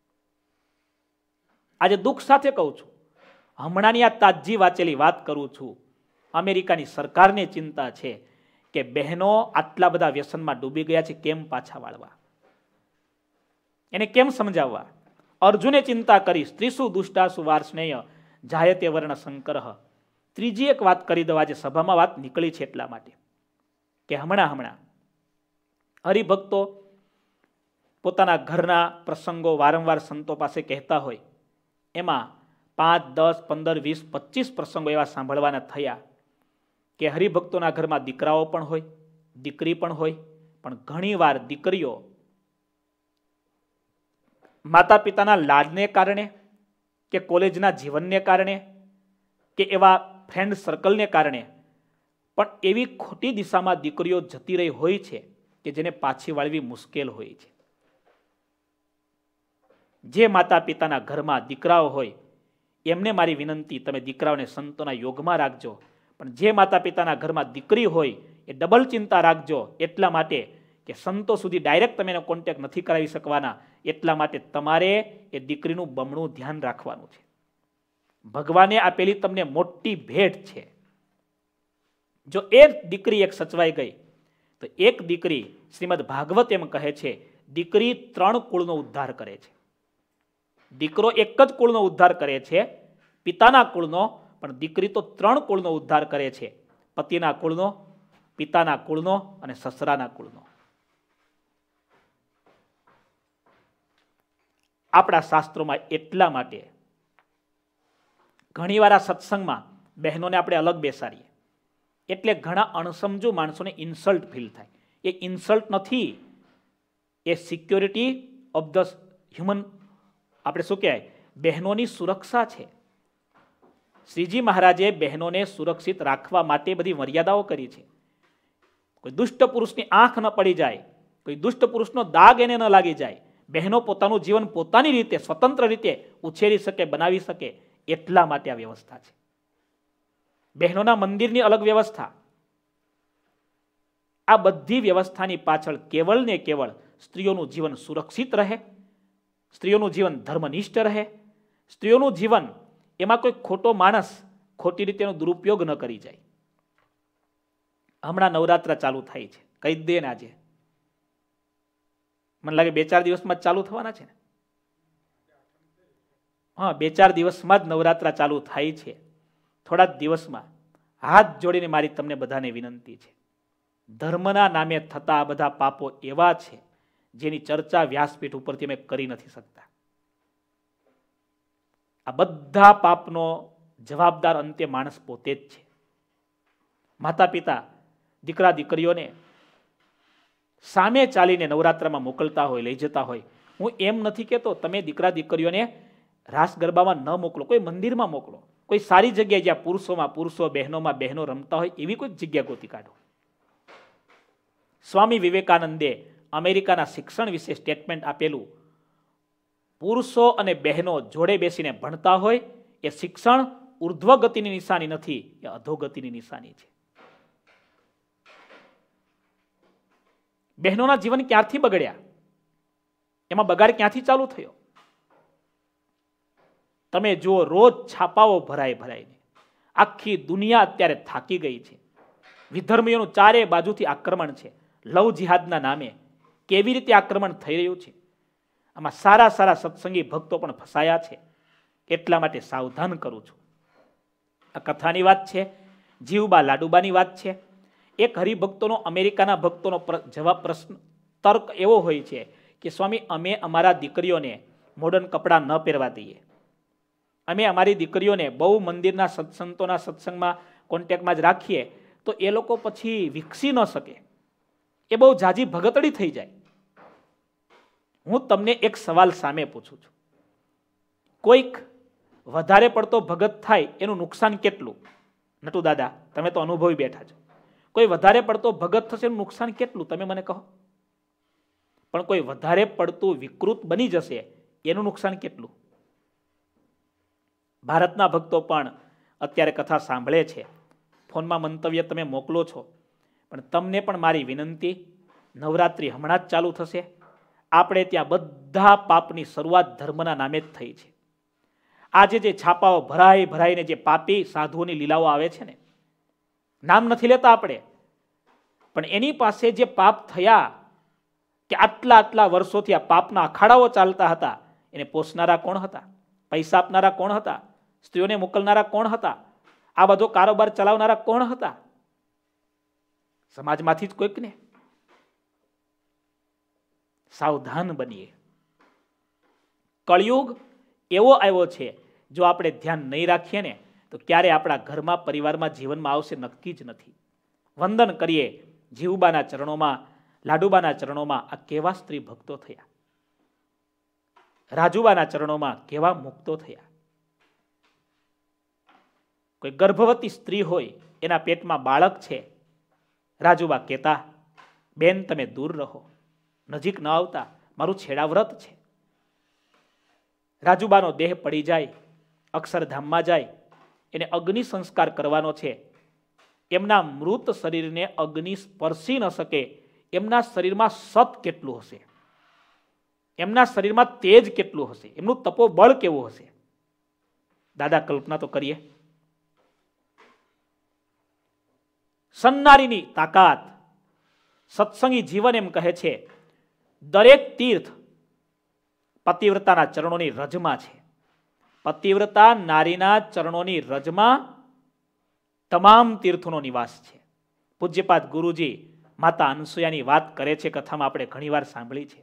આજે દુઃખ સાથે કહું છું, હમણાંની આ તાજી વાંચેલી વાત કરું છું. અમેરિકાની સરકારને ચિંતા છે કે બહેનો આટલા બધા વ્યસનમાં ડૂબી ગયા છે, કેમ પાછા વાળવા, એને કેમ સમજાવવા. અર્જુને ચિંતા કરી, સ્ત્રીસુ દુષ્ટાસુ વાર્ષ્ણેય જાયતે વર્ણ સંકરઃ. ત્રીજી એક વાત કરી દઉં, આજે સભામાં વાત નીકળી છે એટલા માટે કે હમણાં હરિભક્તો પોતાના ઘરના પ્રસંગો વારંવાર સંતો પાસે કહેતા હોય. એમાં 5, 10, 15, 20, 25 પ્રસંગો એવા સાંભળવાના થયા કે હરિભક્તોના ઘરમાં દીકરાઓ પણ હોય, દીકરી પણ હોય, પણ ઘણીવાર દીકરીઓ માતા પિતાના લાડને કારણે કે કોલેજના જીવનને કારણે કે એવા ફ્રેન્ડ સર્કલને કારણે પણ એવી ખોટી દિશામાં દીકરીઓ જતી રહી હોય છે કે જેને પાછી વાળવી મુશ્કેલ હોય છે. જે માતા પિતાના ઘરમાં દીકરાઓ હોય એમને મારી વિનંતી, તમે દીકરાઓને સંતોના યોગમાં રાખજો. પણ જે માતા પિતાના ઘરમાં દીકરી હોય એ ડબલ ચિંતા રાખજો. એટલા માટે કે સંતો સુધી ડાયરેક્ટ તમે એનો કોન્ટેક્ટ નથી કરાવી શકવાના. એટલા માટે તમારે એ દીકરીનું બમણું ધ્યાન રાખવાનું છે. ભગવાને આપેલી તમને મોટી ભેટ છે. જો એ દીકરી એક સચવાઈ ગઈ તો એક દીકરી, શ્રીમદ ભાગવત એમ કહે છે, દીકરી 3 કુળનો ઉદ્ધાર કરે છે. દીકરો એક જ કુળનો ઉદ્ધાર કરે છે, પિતાના કુળનો, પણ દીકરી તો 3 કુળનો ઉદ્ધાર કરે છે. પતિના કુળનો, પિતાના કુળનો અને સસરાના કુળનો. આપણા શાસ્ત્રોમાં એટલા માટે ઘણીવાર આ સત્સંગમાં બહેનોને આપણે અલગ બેસાડીએ એટલે ઘણા અણસમજુ માણસોને ઇન્સલ્ટ ફીલ થાય. એ ઇન્સલ્ટ નથી, એ સિક્યોરિટી ઓફ ધ હ્યુમન, આપણે શું કહેવાય, બહેનોની સુરક્ષા છે. શ્રીજી મહારાજે બહેનોને સુરક્ષિત રાખવા માટે બધી મર્યાદાઓ કરી છે. કોઈ દુષ્ટ પુરુષની આંખ ન પડી જાય, કોઈ દુષ્ટ પુરુષનો દાગ એને ન લાગી જાય, બહેનો પોતાનું જીવન પોતાની રીતે સ્વતંત્ર રીતે ઉછેરી શકે, બનાવી શકે, એટલા માટે આ વ્યવસ્થા છે. બહેનોના મંદિરની અલગ વ્યવસ્થા. આ બધી વ્યવસ્થાની પાછળ કેવળ ને કેવળ સ્ત્રીઓનું જીવન સુરક્ષિત રહે, સ્ત્રીઓનું જીવન ધર્મનિષ્ઠ રહે, સ્ત્રીઓનું જીવન એમાં કોઈ ખોટો માણસ ખોટી રીતે એનો દુરુપયોગ ન કરી જાય. હમણાં નવરાત્ર ચાલુ થાય છે, કહી દે ને આજે મને લાગે 2-4 દિવસમાં જ ચાલુ થવાના છે ને. હા, 2-4 દિવસમાં જ નવરાત્ર ચાલુ થાય છે. થોડા જ દિવસમાં. હાથ જોડીને મારી તમને બધાને વિનંતી છે, ધર્મના નામે થતા આ બધા પાપો એવા છે જેની ચર્ચા વ્યાસપીઠ ઉપરથી અમે કરી નથી શકતા. આ બધા પાપનો જવાબદાર અંતે માણસ પોતે જ છે. માતા પિતા દીકરા દીકરીઓને સામે ચાલીને નવરાત્રમાં મોકલતા હોય, લઈ જતા હોય. હું એમ નથી કહેતો તમે દીકરા દીકરીઓને રાસ ગરબામાં ન મોકલો, કોઈ મંદિરમાં મોકલો, કોઈ સારી જગ્યાએ જ્યાં પુરુષોમાં પુરુષો, બહેનોમાં બહેનો રમતા હોય એવી કોઈ જગ્યા ગોતી કાઢો. સ્વામી વિવેકાનંદે અમેરિકાના શિક્ષણ વિશે સ્ટેટમેન્ટ આપેલું, પુરુષો અને બહેનો જોડે બેસીને ભણતા હોય એ શિક્ષણ ઉર્ધ્વગતિની નિશાની નથી, એ અધોગતિની નિશાની છે. બહેનોના જીવન ક્યારથી બગડ્યા? એમાં બગાડ ક્યાંથી ચાલુ થયો? તમે જુઓ, રોજ છાપાઓ ભરાઈને આખી દુનિયા અત્યારે થાકી ગઈ છે. વિધર્મીઓનું ચારે બાજુથી આક્રમણ છે. લવ જિહાદના નામે કેવી રીતે આક્રમણ થઈ રહ્યું છે. આમાં સારા સારા સત્સંગી ભક્તો પણ ફસાયા છે. એટલા માટે સાવધાન કરું છું. આ કથાની વાત છે, જીવબા લાડુબાની વાત છે. એક હરિભક્તોનો, અમેરિકાના ભક્તોનો જવાબ પ્રશ્ન તર્ક એવો હોય છે કે સ્વામી, અમે અમારા દીકરીઓને મોડર્ન કપડાં ન પહેરવા દઈએ, અમે અમારી દીકરીઓને બહુ મંદિરના સત્સંતોના સત્સંગમાં કોન્ટેક્ટમાં જ રાખીએ તો એ લોકો પછી વિકસી ન શકે, એ બહુ જાજી ભગતડી થઈ જાય. હું તમને એક સવાલ સામે પૂછું છું, કોઈક વધારે પડતો ભગત થાય એનું નુકસાન કેટલું? નટુ દાદા, તમે તો અનુભવી બેઠા છો. કોઈ વધારે પડતો ભગત થશે એનું નુકસાન કેટલું? તમે મને કહો. પણ કોઈ વધારે પડતું વિકૃત બની જશે એનું નુકસાન કેટલું? ભારતના ભક્તો પણ અત્યારે કથા સાંભળે છે, ફોનમાં મંતવ્ય તમે મોકલો છો, પણ તમને પણ મારી વિનંતી, નવરાત્રિ હમણાં જ ચાલુ થશે. આપણે ત્યાં બધા પાપની શરૂઆત ધર્મના નામે જ થઈ છે. આજે જે છાપાઓ ભરાઈને જે પાપી સાધુઓની લીલાઓ આવે છે ને, નામ નથી લેતા આપણે, પણ એની પાસે જે પાપ થયા, કે આટલા વર્ષોથી આ પાપના અખાડાઓ ચાલતા હતા, એને પોષનારા કોણ હતા? પૈસા આપનારા કોણ હતા? સ્ત્રીઓને મોકલનારા કોણ હતા? આ બધો કારોબાર ચલાવનારા કોણ હતા? સમાજમાંથી જ કોઈક ને. સાવધાન બનીએ. કળિયુગ એવો આવ્યો છે, જો આપણે ધ્યાન નહીં રાખીએ ને તો ક્યારે આપણા ઘરમાં, પરિવારમાં, જીવનમાં આવશે નક્કી જ નથી. વંદન કરીએ જીવબાના ચરણોમાં, લાડુબાના ચરણોમાં. આ કેવા સ્ત્રી ભક્તો થયા, રાજુબાના ચરણોમાં કેવા મુક્તો થયા. કોઈ ગર્ભવતી સ્ત્રી હોય, એના પેટમાં બાળક છે, રાજુબા કહેતા, બેન તમે દૂર રહો, નજીક ન આવતા, મારું છેડાવ્રત છે. રાજુબાનો દેહ પડી જાય, અક્ષરધામમાં જાય, એને અગ્નિ સંસ્કાર કરવાનો છે. એમના મૃત શરીરને અગ્નિ સ્પર્શી ન શકે, એમના શરીરમાં સત કેટલું હશે, એમના શરીરમાં તેજ કેટલું હશે, એમનું તપોબળ કેવું હશે. દાદા, કલ્પના તો કરીએ. સન્નારીની તાકાત. સત્સંગી જીવન એમ કહે છે, દરેક તીર્થ પતિવ્રતાના ચરણોની રજમાં છે. પતિવ્રતા નારીના ચરણોની રજમાં તમામ તીર્થોનો નિવાસ છે. પૂજ્યપાદ ગુરુજી માતા અનસુયાની વાત કરે છે, કથામાં આપણે ઘણીવાર સાંભળી છે.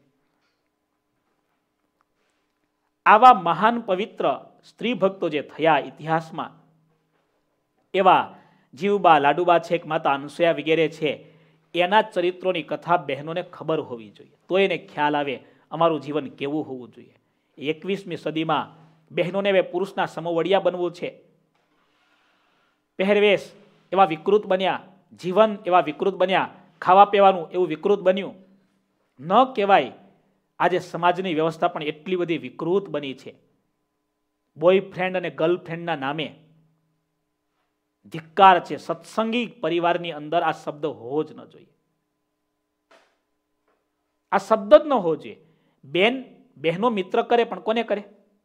આવા મહાન પવિત્ર સ્ત્રી ભક્તો જે થયા ઇતિહાસમાં, એવા જીવબા, લાડુબા છે, માતા અનસુયા વગેરે છે, એના ચરિત્રોની કથા બહેનોને ખબર હોવી જોઈએ, તો એને ખ્યાલ આવે અમારું જીવન કેવું હોવું જોઈએ. 21મી સદીમાં બહેનોને હવે પુરુષના સમવડિયા બનવું છે. પહેરવેશ એવા વિકૃત બન્યા, જીવન એવા વિકૃત બન્યા, ખાવા પીવાનું એવું વિકૃત બન્યું. ન કહેવાય. આજે સમાજની વ્યવસ્થા પણ એટલી બધી વિકૃત બની છે. બોયફ્રેન્ડ અને ગર્લફ્રેન્ડના નામે ધિક્કાર છે. સત્સંગી પરિવારની અંદર આ શબ્દ હોવો જ ન જોઈએ. આ શબ્દ જ ન હોવો જોઈએ. બહેનો મિત્ર કરે, પણ કોને કરે?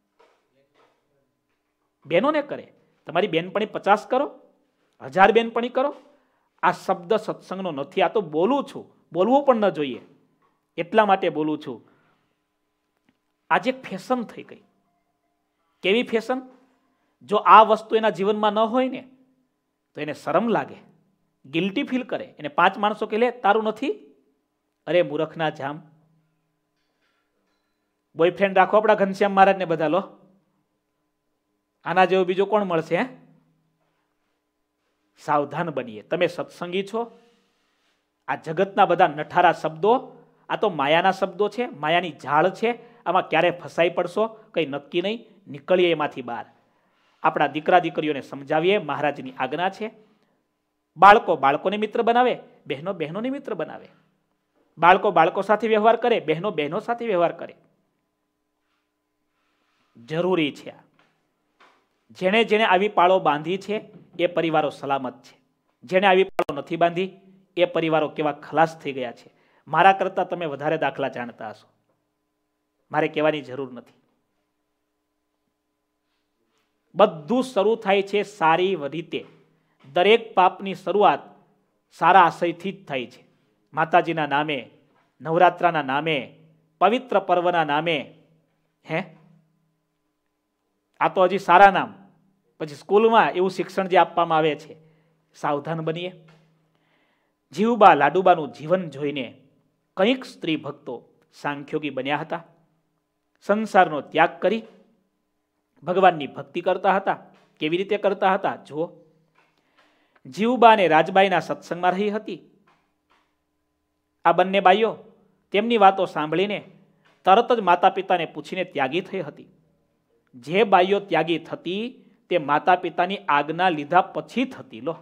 બહેનોને કરે. તમારી બેનપણી 50 કરો, 1000 બેનપણી કરો. આ શબ્દ સત્સંગનો નથી. આ તો બોલું છું, બોલવું પણ ન જોઈએ, એટલા માટે બોલું છું. આજે ફેશન થઈ ગઈ. કેવી ફેશન? જો આ વસ્તુ એના જીવનમાં ન હોય ને તો એને શરમ લાગે, ગિલ્ટી ફીલ કરે. એને 5 માણસો કહે, લે તારું નથી? અરે મૂર્ખના જામ. બોયફ્રેન્ડ રાખો આપણા ઘનશ્યામ મહારાજને બધા, લો આના જેવો બીજો કોણ મળશે? સાવધાન બનીએ. તમે સત્સંગી છો. આ જગતના બધા નઠારા શબ્દો, આ તો માયાના શબ્દો છે, માયાની ઝાડ છે. આમાં ક્યારે ફસાઈ પડશો કંઈ નક્કી નહીં. નીકળીએ એમાંથી બહાર. આપણા દીકરા દીકરીઓને સમજાવીએ, મહારાજની આજ્ઞા છે. બાળકો બાળકોને મિત્ર બનાવે, બહેનો બહેનોને મિત્ર બનાવે. બાળકો બાળકો સાથે વ્યવહાર કરે, બહેનો બહેનો સાથે વ્યવહાર કરે. જરૂરી છે આ. જેણે જેણે આવી પાળો બાંધી છે એ પરિવારો સલામત છે. જેણે આવી પાળો નથી બાંધી એ પરિવારો કેવા ખલાસ થઈ ગયા છે. મારા કરતા તમે વધારે દાખલા જાણતા હશો, મારે કહેવાની જરૂર નથી. બધું શરૂ થાય છે સારી રીતે. દરેક પાપની શરૂઆત સારા આશયથી જ થાય છે. માતાજીના નામે, નવરાત્રાના નામે, પવિત્ર પર્વના નામે. આ તો હજી સારા નામ. પછી સ્કૂલમાં એવું શિક્ષણ જે આપવામાં આવે છે. સાવધાન બનીએ. જીવબા લાડુબાનું જીવન જોઈને કંઈક સ્ત્રી ભક્તો સાંખ્યોગી બન્યા હતા. સંસારનો ત્યાગ કરી ભગવાનની ભક્તિ કરતા હતા. કેવી રીતે કરતા હતા જુઓ. જીવબા અને રાજબાઈના સત્સંગમાં રહી હતી. આ બંને બાઈઓ તેમની વાતો સાંભળીને તરત જ માતા પિતાને પૂછીને ત્યાગી થઈ હતી. જે બાઈઓ ત્યાગી થતી તે માતા પિતાની આજ્ઞા લીધા પછી થતી. લો,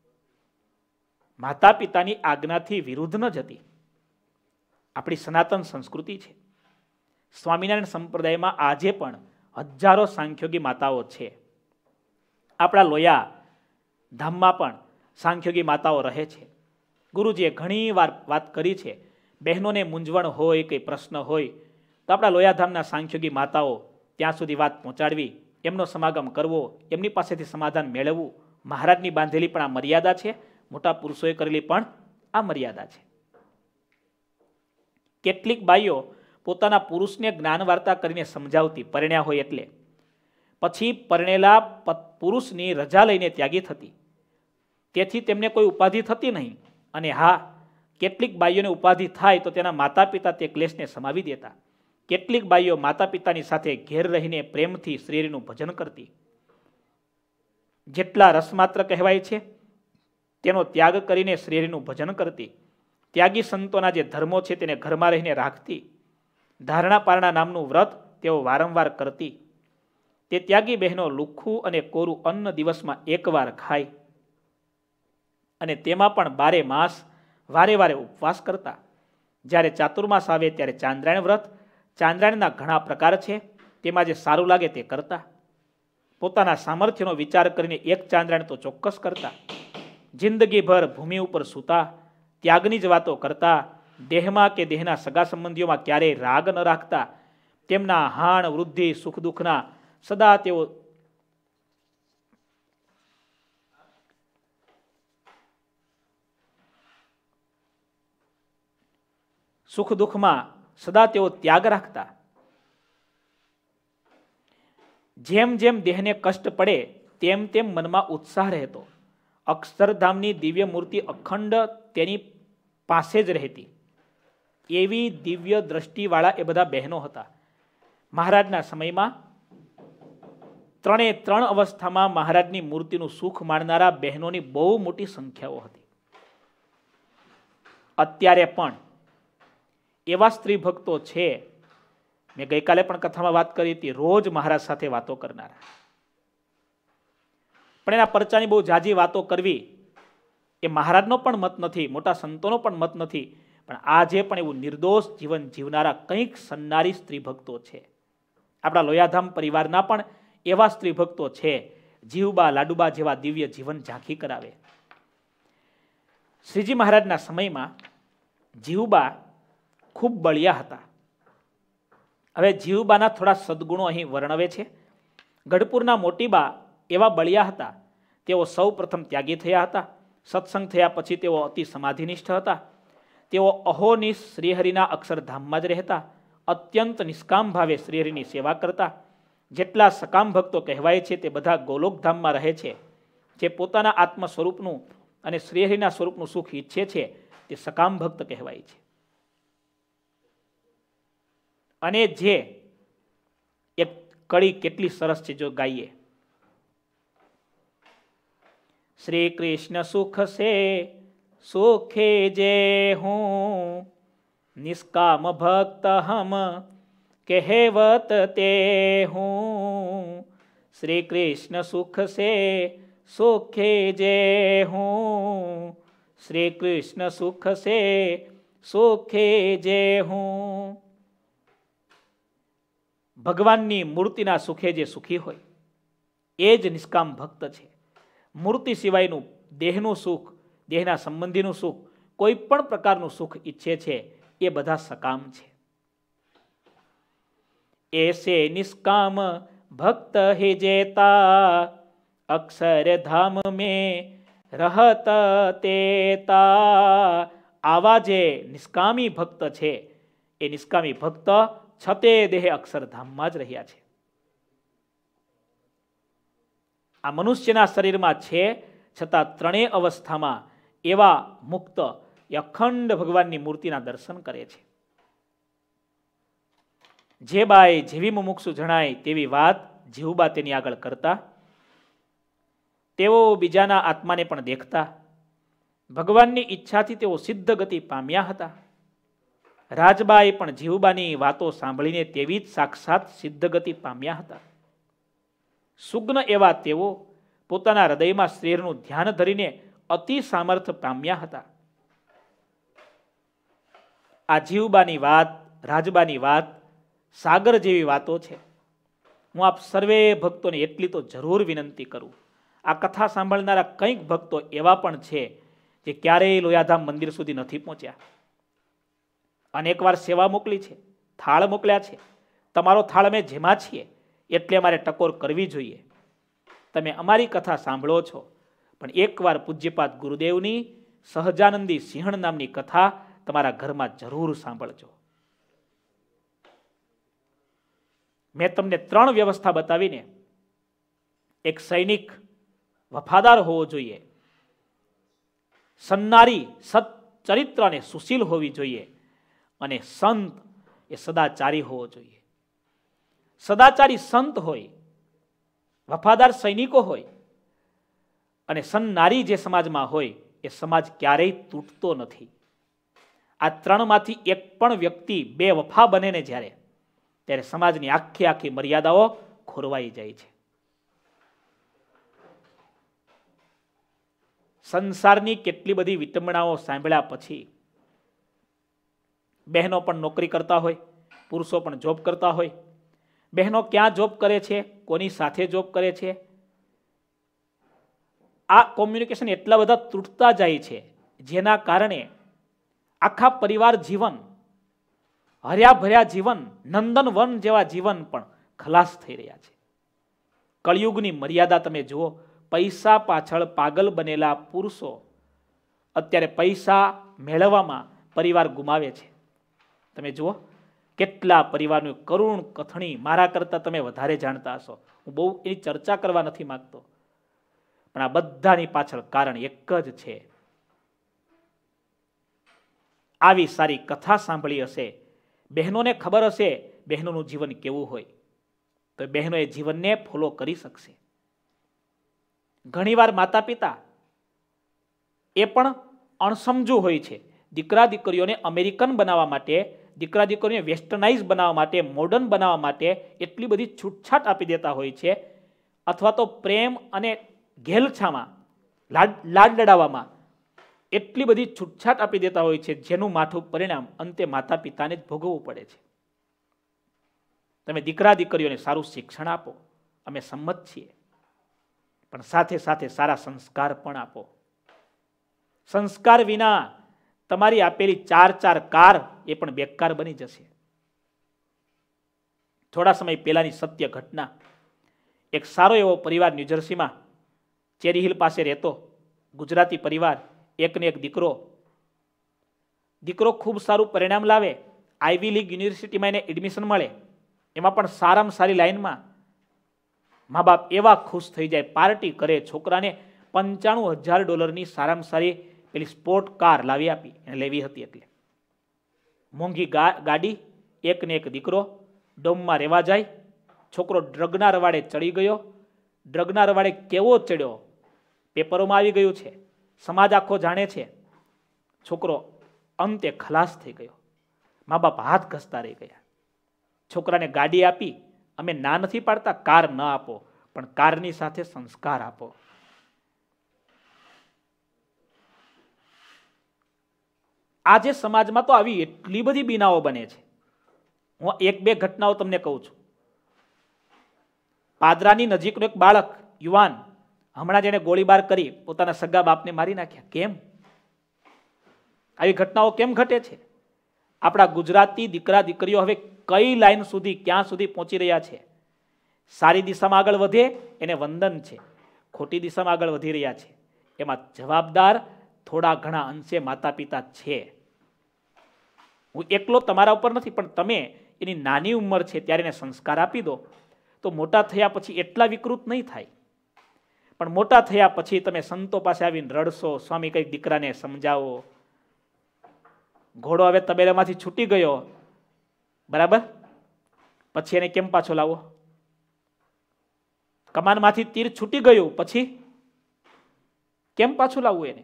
માતા પિતાની આજ્ઞાથી વિરુદ્ધ ન જતી. આપણી સનાતન સંસ્કૃતિ છે. સ્વામિનારાયણ સંપ્રદાયમાં આજે પણ હજારો સાંખ્યોગી માતાઓ છે. આપણા લોયા ધામમાં પણ સાંખ્યોગી માતાઓ રહે છે. ગુરુજીએ ઘણી વાર વાત કરી છે. બહેનોને મૂંઝવણ હોય, કંઈ પ્રશ્ન હોય તો આપણા લોયાધામના સાંખ્યોગી માતાઓ ત્યાં સુધી વાત પહોંચાડવી, એમનો સમાગમ કરવો, એમની પાસેથી સમાધાન મેળવવું. મહારાજની બાંધેલી પણ આ મર્યાદા છે. મોટા પુરુષોએ કરેલી પણ આ મર્યાદા છે. કેટલીક બાઈઓ પોતાના પુરુષને જ્ઞાન વાર્તા કરીને સમજાવતી, પરણ્યા હોય એટલે. પછી પરણેલા પુરુષની રજા લઈને ત્યાગી થતી. તેથી તેમને કોઈ ઉપાધિ થતી નહીં. અને હા, કેટલીક બાઈઓને ઉપાધિ થાય તો તેના માતા પિતા તે ક્લેશને સમાવી દેતા. કેટલીક બાઈઓ માતા પિતાની સાથે ઘેર રહીને પ્રેમથી શ્રીહરિનું ભજન કરતી. જેટલા રસમાત્ર કહેવાય છે તેનો ત્યાગ કરીને શ્રીહરિનું ભજન કરતી. ત્યાગી સંતોના જે ધર્મો છે તેને ઘરમાં રહીને રાખતી. ધારણા પારણા નામનું વ્રત તેઓ વારંવાર કરતી. તે ત્યાગી બહેનો લુખ્ખું અને કોરું અન્ન દિવસમાં એકવાર ખાય અને તેમાં પણ 12 માસ વારે વારે ઉપવાસ કરતા. જ્યારે ચાતુર્માસ આવે ત્યારે ચાંદ્રાયણ વ્રત, ચાંદ્રાયણના ઘણા પ્રકાર છે, તેમાં જે સારું લાગે તે કરતા. પોતાના સામર્થ્યનો વિચાર કરીને એક ચાંદ્રાયણ તો ચોક્કસ કરતા. જિંદગીભર ભૂમિ ઉપર સૂતા, ત્યાગની જ વાતો કરતા. દેહમાં કે દેહના સગા સંબંધીઓમાં ક્યારેય રાગ ન રાખતા. તેમના હાણ વૃદ્ધિ સુખ દુઃખના સદા તેઓ સુખ દુઃખમાં સદા તેઓ ત્યાગ રાખતા. જેમ જેમ દેહને કષ્ટ પડે તેમ તેમ મનમાં ઉત્સાહ રહેતો. અક્ષરધામની દિવ્ય મૂર્તિ અખંડ તેની પાસે જ રહેતી. એવી દિવ્ય દ્રષ્ટિવાળા એ બધા બહેનો હતા. મહારાજના સમયમાં 3 અવસ્થામાં મહારાજની મૂર્તિનું સુખ માણનારા બહેનોની બહુ મોટી સંખ્યાઓ હતી. અત્યારે પણ એવા સ્ત્રી ભક્તો છે. મેં ગઈકાલે પણ કથામાં વાત કરી હતી, રોજ મહારાજ સાથે વાતો કરનારા. પણ એના પરચાની બહુ જાજી વાતો કરવી એ મહારાજનો પણ મત નથી, મોટા સંતોનો પણ મત નથી. પણ આજે પણ એવું નિર્દોષ જીવન જીવનારા કંઈક સન્નારી સ્ત્રી ભક્તો છે. આપણા લોયાધામ પરિવારના પણ એવા સ્ત્રી ભક્તો છે. જીવબા લાડુબા જેવા દિવ્ય જીવન ઝાંખી કરાવે. શ્રીજી મહારાજના સમયમાં જીવબા ખૂબ બળિયા હતા. હવે જીવબાના થોડા સદગુણો અહીં વર્ણવે છે. ગઢપુરના મોટીબા એવા બળિયા હતા. તેઓ સૌ પ્રથમ ત્યાગી થયા હતા. સત્સંગ થયા પછી તેઓ અતિ સમાધિનિષ્ઠ હતા. તેઓ અહોનિશ શ્રીહરિના અક્ષરધામમાં જ રહેતા. અત્યંત નિષ્કામ ભાવે શ્રીહરિની સેવા કરતા. જેટલા સકામ ભક્તો કહેવાય છે તે બધા ગોલોકધામમાં રહે છે. જે પોતાના આત્મ સ્વરૂપનું અને શ્રીહરિના સ્વરૂપનું સુખ ઈચ્છે છે તે સકામ ભક્ત કહેવાય છે. અને જે એક કડી કેટલી સરસ છે જો ગાઈએ. શ્રી કૃષ્ણ સુખ સે સુખે જે હું, નિષ્કામ ભક્ત હમ કહેવત તે હું, શ્રી કૃષ્ણ સુખ સે સુખે જે હું, શ્રી કૃષ્ણ સુખ સે સુખે જે હું. ભગવાનની મૂર્તિના સુખે જે સુખી હોય એ જ નિષ્કામ ભક્ત છે. મૂર્તિ સિવાયનું દેહનું સુખ, દેહના સંબંધીનું સુખ, કોઈ પણ પ્રકારનું સુખ ઈચ્છે છે એ બધા સકામ છે. એસે નિષ્કામ ભક્ત હે જેતા, અક્ષરધામ મેં રહત તેતા. આવા જે નિષ્કામી ભક્ત છે એ નિષ્કામી ભક્ત છતે દેહ અક્ષરધામમાં જ રહ્યા છે. આ મનુષ્યના શરીરમાં છે છતાં ત્રણેય અવસ્થામાં એવા મુક્ત એ અખંડ ભગવાનની મૂર્તિના દર્શન કરે છે. જે બાઈ જેવી મુમુક્ષુ જણાય તેવી વાત જીવબા તેની આગળ કરતા, તેઓ બીજાના આત્માને પણ દેખતા. ભગવાનની ઈચ્છાથી તેઓ સિદ્ધ ગતિ પામ્યા હતા. રાજબાઈ પણ જીવબાની વાતો સાંભળીને તેવી જ સાક્ષાત સિદ્ધ ગતિ પામ્યા હતા. સુગ્ન એવા તેઓ પોતાના હૃદયમાં શ્રીહરિનું ધ્યાન ધરીને અતિ સામર્થ્ય પામ્યા હતા. આ જીવબાની વાત, રાજબાની વાત સાગર જેવી વાતો છે. હું આપ સર્વે ભક્તોને એટલી તો જરૂર વિનંતી કરું, આ કથા સાંભળનારા કંઈક ભક્તો એવા પણ છે જે ક્યારેય લોયાધામ મંદિર સુધી નથી પહોંચ્યા. અનેકવાર સેવા મોકલી છે, થાળ મોકલ્યા છે. તમારો થાળ અમે જેમાં છીએ એટલે અમારે ટકોર કરવી જોઈએ. તમે અમારી કથા સાંભળો છો, પણ એકવાર પૂજ્યપાદ ગુરુદેવની સહજાનંદી સિંહણ નામની કથા તમારા ઘરમાં જરૂર સાંભળજો. મેં તમને 3 વ્યવસ્થા બતાવીને, એક સૈનિક વફાદાર હોવો જોઈએ, સન્નારી સચ્ચરિત્ર અને સુશીલ હોવી જોઈએ, અને સંત એ સદાચારી હોવો જોઈએ. સદાચારી સંત હોય, વફાદાર સૈનિકો હોય અને સન્નારી જે સમાજમાં હોય એ સમાજ ક્યારેય તૂટતો નથી. આ 3માંથી એક પણ વ્યક્તિ બેવફા બને ને જ્યારે, ત્યારે સમાજની આખી આખી મર્યાદાઓ ખોરવાઈ જાય છે. સંસારની કેટલી બધી વિટંબણાઓ સાંભળ્યા પછી બહેનો પણ નોકરી કરતા હોય, પુરુષો પણ જોબ કરતા હોય. બહેનો ક્યાં જોબ કરે છે, કોની સાથે જોબ કરે છે, આ કોમ્યુનિકેશન એટલા બધા તૂટતા જાય છે, જેના કારણે આખા પરિવાર જીવન, હર્યા ભર્યા જીવન, નંદનવન જેવા જીવન પણ ખલાસ થઈ રહ્યા છે. કળિયુગની મર્યાદા તમે જુઓ. પૈસા પાછળ પાગલ બનેલા પુરુષો અત્યારે પૈસા મેળવવામાં પરિવાર ગુમાવે છે. તમે જુઓ કેટલા પરિવારનું કરુણ કથણી મારા કરતા તમે વધારે જાણતા હશો. હું બહુ એની ચર્ચા કરવા નથી માંગતો, પણ આ બધાની પાછળ કારણ એક જ છે. આવી સારી કથા સાંભળી હશે, બહેનોને ખબર હશે બહેનોનું જીવન કેવું હોય, તો બહેનો એ જીવનને ફોલો કરી શકશે. ઘણીવાર માતા પિતા એ પણ અણસમજુ હોય છે. દીકરા દીકરીઓને અમેરિકન બનાવવા માટે, દીકરા દીકરીઓને વેસ્ટર્નાઇઝ બનાવવા માટે, મોડર્ન બનાવવા માટે એટલી બધી છૂટછાટ આપી દેતા હોય છે, અથવા તો પ્રેમ અને ઘેલછામાં, લાડ લડાવવામાં એટલી બધી છૂટછાટ આપી દેતા હોય છે, જેનું માઠું પરિણામ અંતે માતા પિતાને જ ભોગવવું પડે છે. તમે દીકરા દીકરીઓને સારું શિક્ષણ આપો, અમે સંમત છીએ, પણ સાથે સાથે સારા સંસ્કાર પણ આપો. સંસ્કાર વિના તમારી આપેલી 4 કાર એ પણ બેકાર બની જશે. થોડા સમય પહેલાની સત્ય ઘટના. એક સારો એવો પરિવાર ન્યૂજર્સીમાં ચેરી હિલ પાસે રહેતો ગુજરાતી પરિવાર, એકને એક દીકરો. દીકરો ખૂબ સારું પરિણામ લાવે, આઈવી લીગ યુનિવર્સિટીમાં એને એડમિશન મળે, એમાં પણ સારામાં સારી લાઈનમાં. મા બાપ એવા ખુશ થઈ જાય, પાર્ટી કરે, છોકરાને $95,000 સારામાં સારી પેલી સ્પોર્ટ કાર લાવી આપી, એને લેવી હતી એટલે. મોંઘી ગાડી, એકને એક દીકરો. ડોમમાં રહેવા જાય. છોકરો ડ્રગના રવાડે ચડી ગયો. ડ્રગના રવાડે કેવો ચડ્યો પેપરોમાં આવી ગયું છે, સમાજ આખો જાણે છે. છોકરો અંતે ખલાસ થઈ ગયો. મા બાપ હાથ ઘસતા રહી ગયા. છોકરાને ગાડી આપી. અમે ના નથી પાડતા કાર ન આપો, પણ કારની સાથે સંસ્કાર આપો. આજે સમાજમાં તો આવી એટલી બધી બીનાઓ બને છે. હું એક બે ઘટનાઓ તમને કહું છું. પાદરાની નજીકનું એક બાળક, યુવાન, હમણાં જેને ગોળીબાર કરી પોતાના સગા બાપને મારી નાખ્યા. કેમ? આવી ઘટનાઓ કેમ ઘટે છે? આપણા ગુજરાતી દીકરા દીકરીઓ હવે કઈ લાઈન સુધી, ક્યાં સુધી પહોંચી રહ્યા છે? સારી દિશામાં આગળ વધે એને વંદન છે, ખોટી દિશામાં આગળ વધી રહ્યા છે એમાં જવાબદાર થોડા ઘણા અંશે માતા પિતા છે. હું એકલો તમારા ઉપર નથી, પણ તમે એની નાની ઉંમર છે ત્યારે એને સંસ્કાર આપી દો તો મોટા થયા પછી એટલા વિકૃત નહીં થાય. પણ મોટા થયા પછી તમે સંતો પાસે આવીને રડશો, સ્વામી કંઈક દીકરાને સમજાવો. ઘોડો હવે તબેલામાંથી છૂટી ગયો, બરાબર, પછી એને કેમ પાછો લાવો? કમાનમાંથી તીર છૂટી ગયું પછી કેમ પાછું લાવવું એને?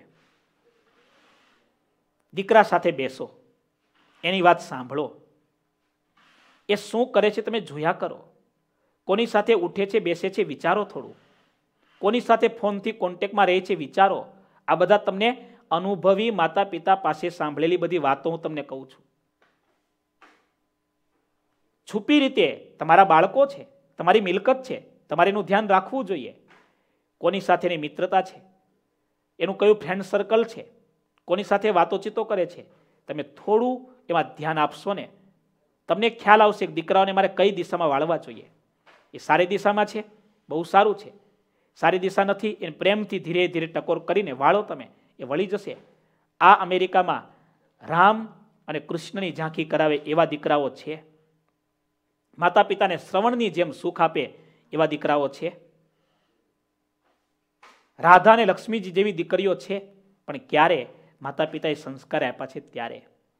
દીકરા સાથે બેસો, એની વાત સાંભળો. એ શું કરે છે તમે જોયા કરો. કોની સાથે ઉઠે છે, બેસે છે, વિચારો થોડું. કોની સાથે ફોનથી કોન્ટેક્ટમાં રહે છે, વિચારો. આ બધા તમને અનુભવી માતા પિતા પાસે સાંભળેલી બધી વાતો હું તમને કહું છું. છુપી રીતે તમારા બાળકો છે, તમારી મિલકત છે, તમારે એનું ધ્યાન રાખવું જોઈએ. કોની સાથેની મિત્રતા છે, એનું કયું ફ્રેન્ડ સર્કલ છે, કોની સાથે વાતોચીતો કરે છે, તમે થોડું એમાં ધ્યાન આપશો ને તમને ખ્યાલ આવશે કે દીકરાઓને મારે કઈ દિશામાં વાળવા જોઈએ. એ સારી દિશામાં છે, બહુ સારું છે. સારી દિશા નથી, એને પ્રેમથી ધીરે ધીરે ટકોર કરીને વાળો તમે, એ વળી જશે. આ અમેરિકામાં રામ અને કૃષ્ણની ઝાંખી કરાવે એવા દીકરાઓ છે. માતા પિતાને શ્રવણની જેમ સુખ આપે એવા દીકરાઓ છે. રાધા અને લક્ષ્મીજી જેવી દીકરીઓ છે, પણ ક્યારે? માતા પિતાએ સંસ્કાર આપ્યા છે ત્યારે.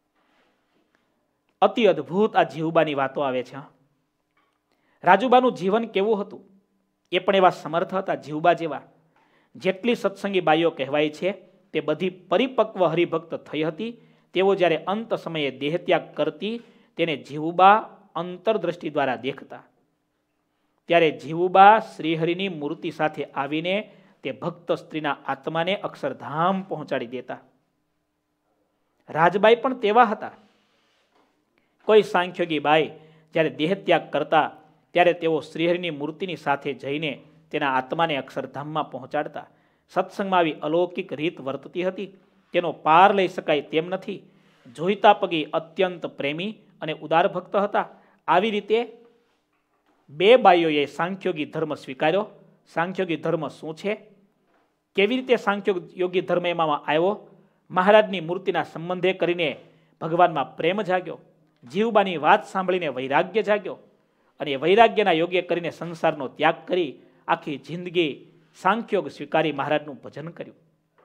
અતિ અદ્ભુત આ જીવબાની વાતો આવે છે. રાજુબાનું જીવન કેવું હતું? એ પણ એવા સમર્થ હતા જીવબા જેવા. જેટલી સત્સંગી બાઈઓ કહેવાય છે તે બધી પરિપક્વ હરિભક્ત થઈ હતી. તેઓ જ્યારે અંત સમયે દેહત્યાગ કરતી તેને જીવબા અંતરદ્રષ્ટિ દ્વારા દેખતા. ત્યારે જીવબા શ્રીહરિની મૂર્તિ સાથે આવીને તે ભક્ત સ્ત્રીના આત્માને અક્ષરધામ પહોંચાડી દેતા. રાજબાઈ પણ તેવા હતા. કોઈ સાંખ્યોગી બાઈ જ્યારે દેહત્યાગ કરતા ત્યારે તેઓ શ્રીહરિની મૂર્તિની સાથે જઈને તેના આત્માને અક્ષરધામમાં પહોંચાડતા. સત્સંગમાં આવી અલૌકિક રીત વર્તતી હતી, તેનો પાર લઈ શકાય તેમ નથી. જોઈતા પગી અત્યંત પ્રેમી અને ઉદાર ભક્ત હતા. આવી રીતે બે બાઈઓએ સાંખ્યોગી ધર્મ સ્વીકાર્યો. સાંખ્યોગી ધર્મ શું છે, કેવી રીતે સાંખ્યોગી ધર્મ એમાં આવ્યો? મહારાજની મૂર્તિના સંબંધે કરીને ભગવાનમાં પ્રેમ જાગ્યો. જીવબાની વાત સાંભળીને વૈરાગ્ય જાગ્યો, અને એ વૈરાગ્યના યોગ્ય કરીને સંસારનો ત્યાગ કરી આખી જિંદગી સાંખ્યોગ સ્વીકારી મહારાજનું ભજન કર્યું.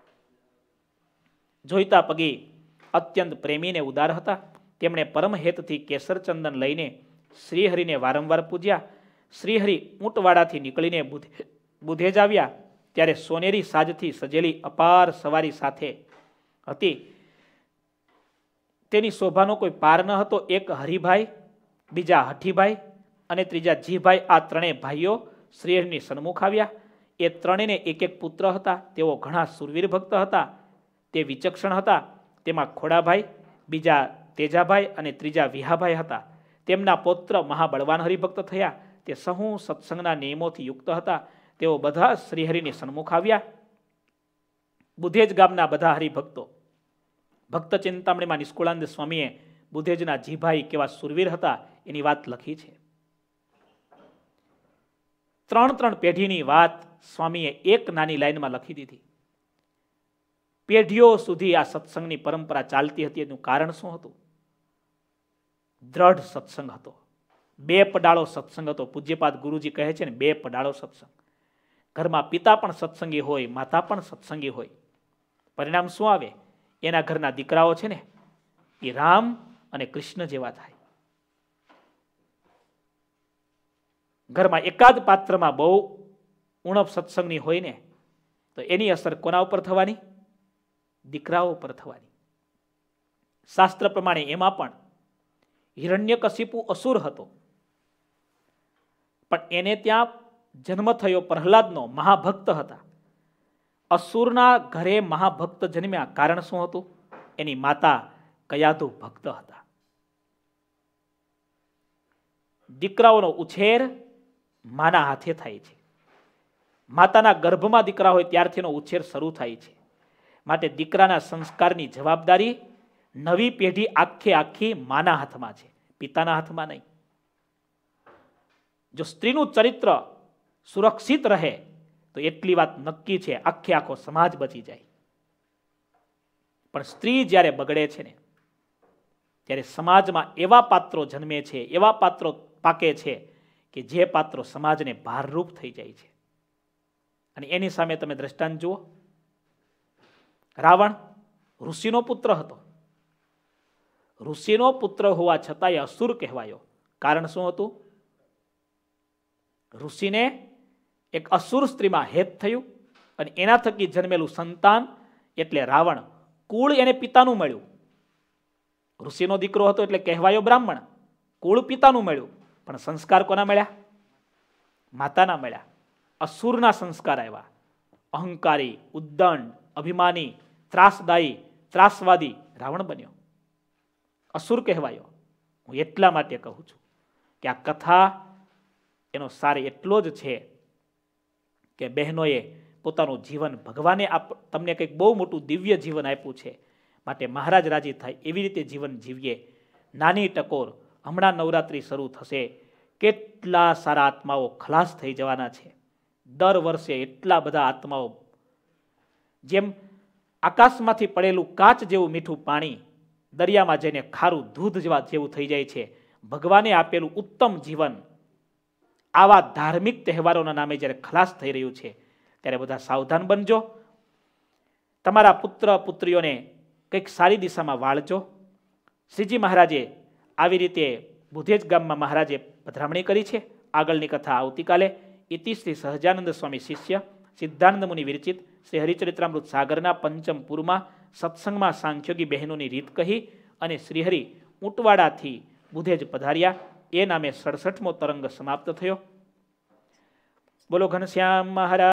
જોઈતા પગી અત્યંત પ્રેમીને ઉદાર હતા. તેમણે પરમહેતથી કેસરચંદન લઈને શ્રીહરિને વારંવાર પૂજ્યા. શ્રીહરિ ઊંટવાડાથી નીકળીને બુધેજ આવ્યા ત્યારે સોનેરી સાજથી સજેલી અપાર સવારી સાથે હતી. તેની શોભાનો કોઈ પાર ન હતો. એક હરિભાઈ, બીજા હઠીભાઈ અને ત્રીજા જીભાઈ, આ ત્રણેય ભાઈઓ શ્રીહરિની સન્મુખ આવ્યા. એ ત્રણેયને એક એક પુત્ર હતા. તેઓ ઘણા સુરવીર ભક્ત હતા. તે વિચક્ષણ હતા. તેમાં ખોડાભાઈ, બીજા તેજાભાઈ અને ત્રીજા વિહાભાઈ હતા. તેમના પૌત્ર મહાબળવાન હરિભક્ત થયા. તે સહુ સત્સંગના નિયમોથી યુક્ત હતા. તેઓ બધા શ્રીહરિની સન્મુખ આવ્યા. બુધેજ ગામના બધા હરિભક્તો, ભક્ત ચિંતામણીમાં નિષ્કુળાનંદ સ્વામીએ બુધેજના જીભાઈ કેવા સુરવીર હતા એની વાત લખી છે. 3 પેઢીની વાત સ્વામીએ એક નાની લાઈનમાં લખી દીધી. પેઢીઓ સુધી આ સત્સંગની પરંપરા ચાલતી હતી. એનું કારણ શું હતું? દ્રઢ સત્સંગ હતો. 2 પડાળો સત્સંગ હતો. પૂજ્યપાદ ગુરુજી કહે છે ને, 2 પડાળો સત્સંગ. ઘરમાં પિતા પણ સત્સંગી હોય, માતા પણ સત્સંગી હોય. પરિણામ શું આવે? એના ઘરના દીકરાઓ છે ને એ રામ અને કૃષ્ણ જેવા થાય. ઘરમાં એકાદ પાત્રમાં બહુ ઉણપ સત્સંગની હોય ને તો તો એની અસર કોના ઉપર થવાની? દીકરાઓ પર થવાની. શાસ્ત્ર પ્રમાણે એમાં પણ હિરણ્યકશિપુ અસુર હતો, પણ એને ત્યાં જન્મ થયો પ્રહલાદનો, મહાભક્ત હતા. અસુરના ઘરે મહાભક્ત જન્મ્યા, કારણ શું હતું? એની માતા કયાધુ ભક્ત હતા. દીકરાઓનો ઉછેર માના હાથે થાય છે. માતાના ગર્ભમાં દીકરા હોય ત્યારથી એનો ઉછેર શરૂ થાય છે. માટે દીકરાના સંસ્કારની જવાબદારી નવી પેઢી આખે આખી માના હાથમાં છે, પિતાના હાથમાં નહીં. જો સ્ત્રીનું ચરિત્ર સુરક્ષિત રહે તો એટલી વાત નક્કી છે, આખે આખો સમાજ બચી જાય. પણ સ્ત્રી જ્યારે બગડે છે ને, ત્યારે સમાજમાં એવા પાત્રો જન્મે છે, એવા પાત્રો પાકે છે કે જે પાત્રો સમાજને ભારરૂપ થઈ જાય છે. અને એની સામે તમે દ્રષ્ટાંત જુઓ. રાવણ ઋષિનો પુત્ર હતો. ઋષિનો પુત્ર હોવા છતાં એ અસુર કહેવાયો. કારણ શું હતું? ઋષિને એક અસુર સ્ત્રીમાં હેત થયું અને એના થકી જન્મેલું સંતાન એટલે રાવણ. કુળ એને પિતાનું મળ્યું. ઋષિનો દીકરો હતો એટલે કહેવાયો બ્રાહ્મણ. કુળ પિતાનું મળ્યું, પણ સંસ્કાર કોના મળ્યા? માતાના મળ્યા. અસુરના સંસ્કાર આવ્યા. અહંકારી, ઉદ્દંડ, અભિમાની, ત્રાસદાયી, ત્રાસવાદી રાવણ બન્યો, અસુર કહેવાયો. હું એટલા માટે કહું છું કે આ કથા એનો સાર એટલો જ છે કે બહેનોએ પોતાનું જીવન, ભગવાને તમને કંઈક બહુ મોટું દિવ્ય જીવન આપ્યું છે, માટે મહારાજ રાજી થાય એવી રીતે જીવન જીવીએ. નાની ટકોર, હમણાં નવરાત્રિ શરૂ થશે, કેટલા સારા આત્માઓ ખલાસ થઈ જવાના છે. દર વર્ષે એટલા બધા આત્માઓ, જેમ આકાશમાંથી પડેલું કાચ જેવું મીઠું પાણી દરિયામાં જઈને ખારું દૂધ જેવું થઈ જાય છે. ભગવાને આપેલું ઉત્તમ જીવન આવા ધાર્મિક તહેવારોના નામે જ્યારે ખલાસ થઈ રહ્યું છે, ત્યારે બધા સાવધાન બનજો. તમારા પુત્ર પુત્રીઓને કંઈક સારી દિશામાં વાળજો. શ્રીજી મહારાજે આવી રીતે બુધેજ ગામમાં મહારાજે પધરામણી કરી છે. આગળની કથા આવતીકાલે. ઇતિ શ્રી સહજાનંદ સ્વામી શિષ્ય સિદ્ધાનંદ મુનિ વિરચિત શ્રી હરિચરિત્રામૃત સાગરના પંચમ પૂરમાં સત્સંગમાં સાંખ્યોગી બહેનોની રીત કહી અને શ્રીહરિ ઊંટવાડાથી બુધેજ પધાર્યા. એ નામે 67મો તરંગ સમાપ્ત થયો. બોલો ઘનશ્યામ મહારાજ.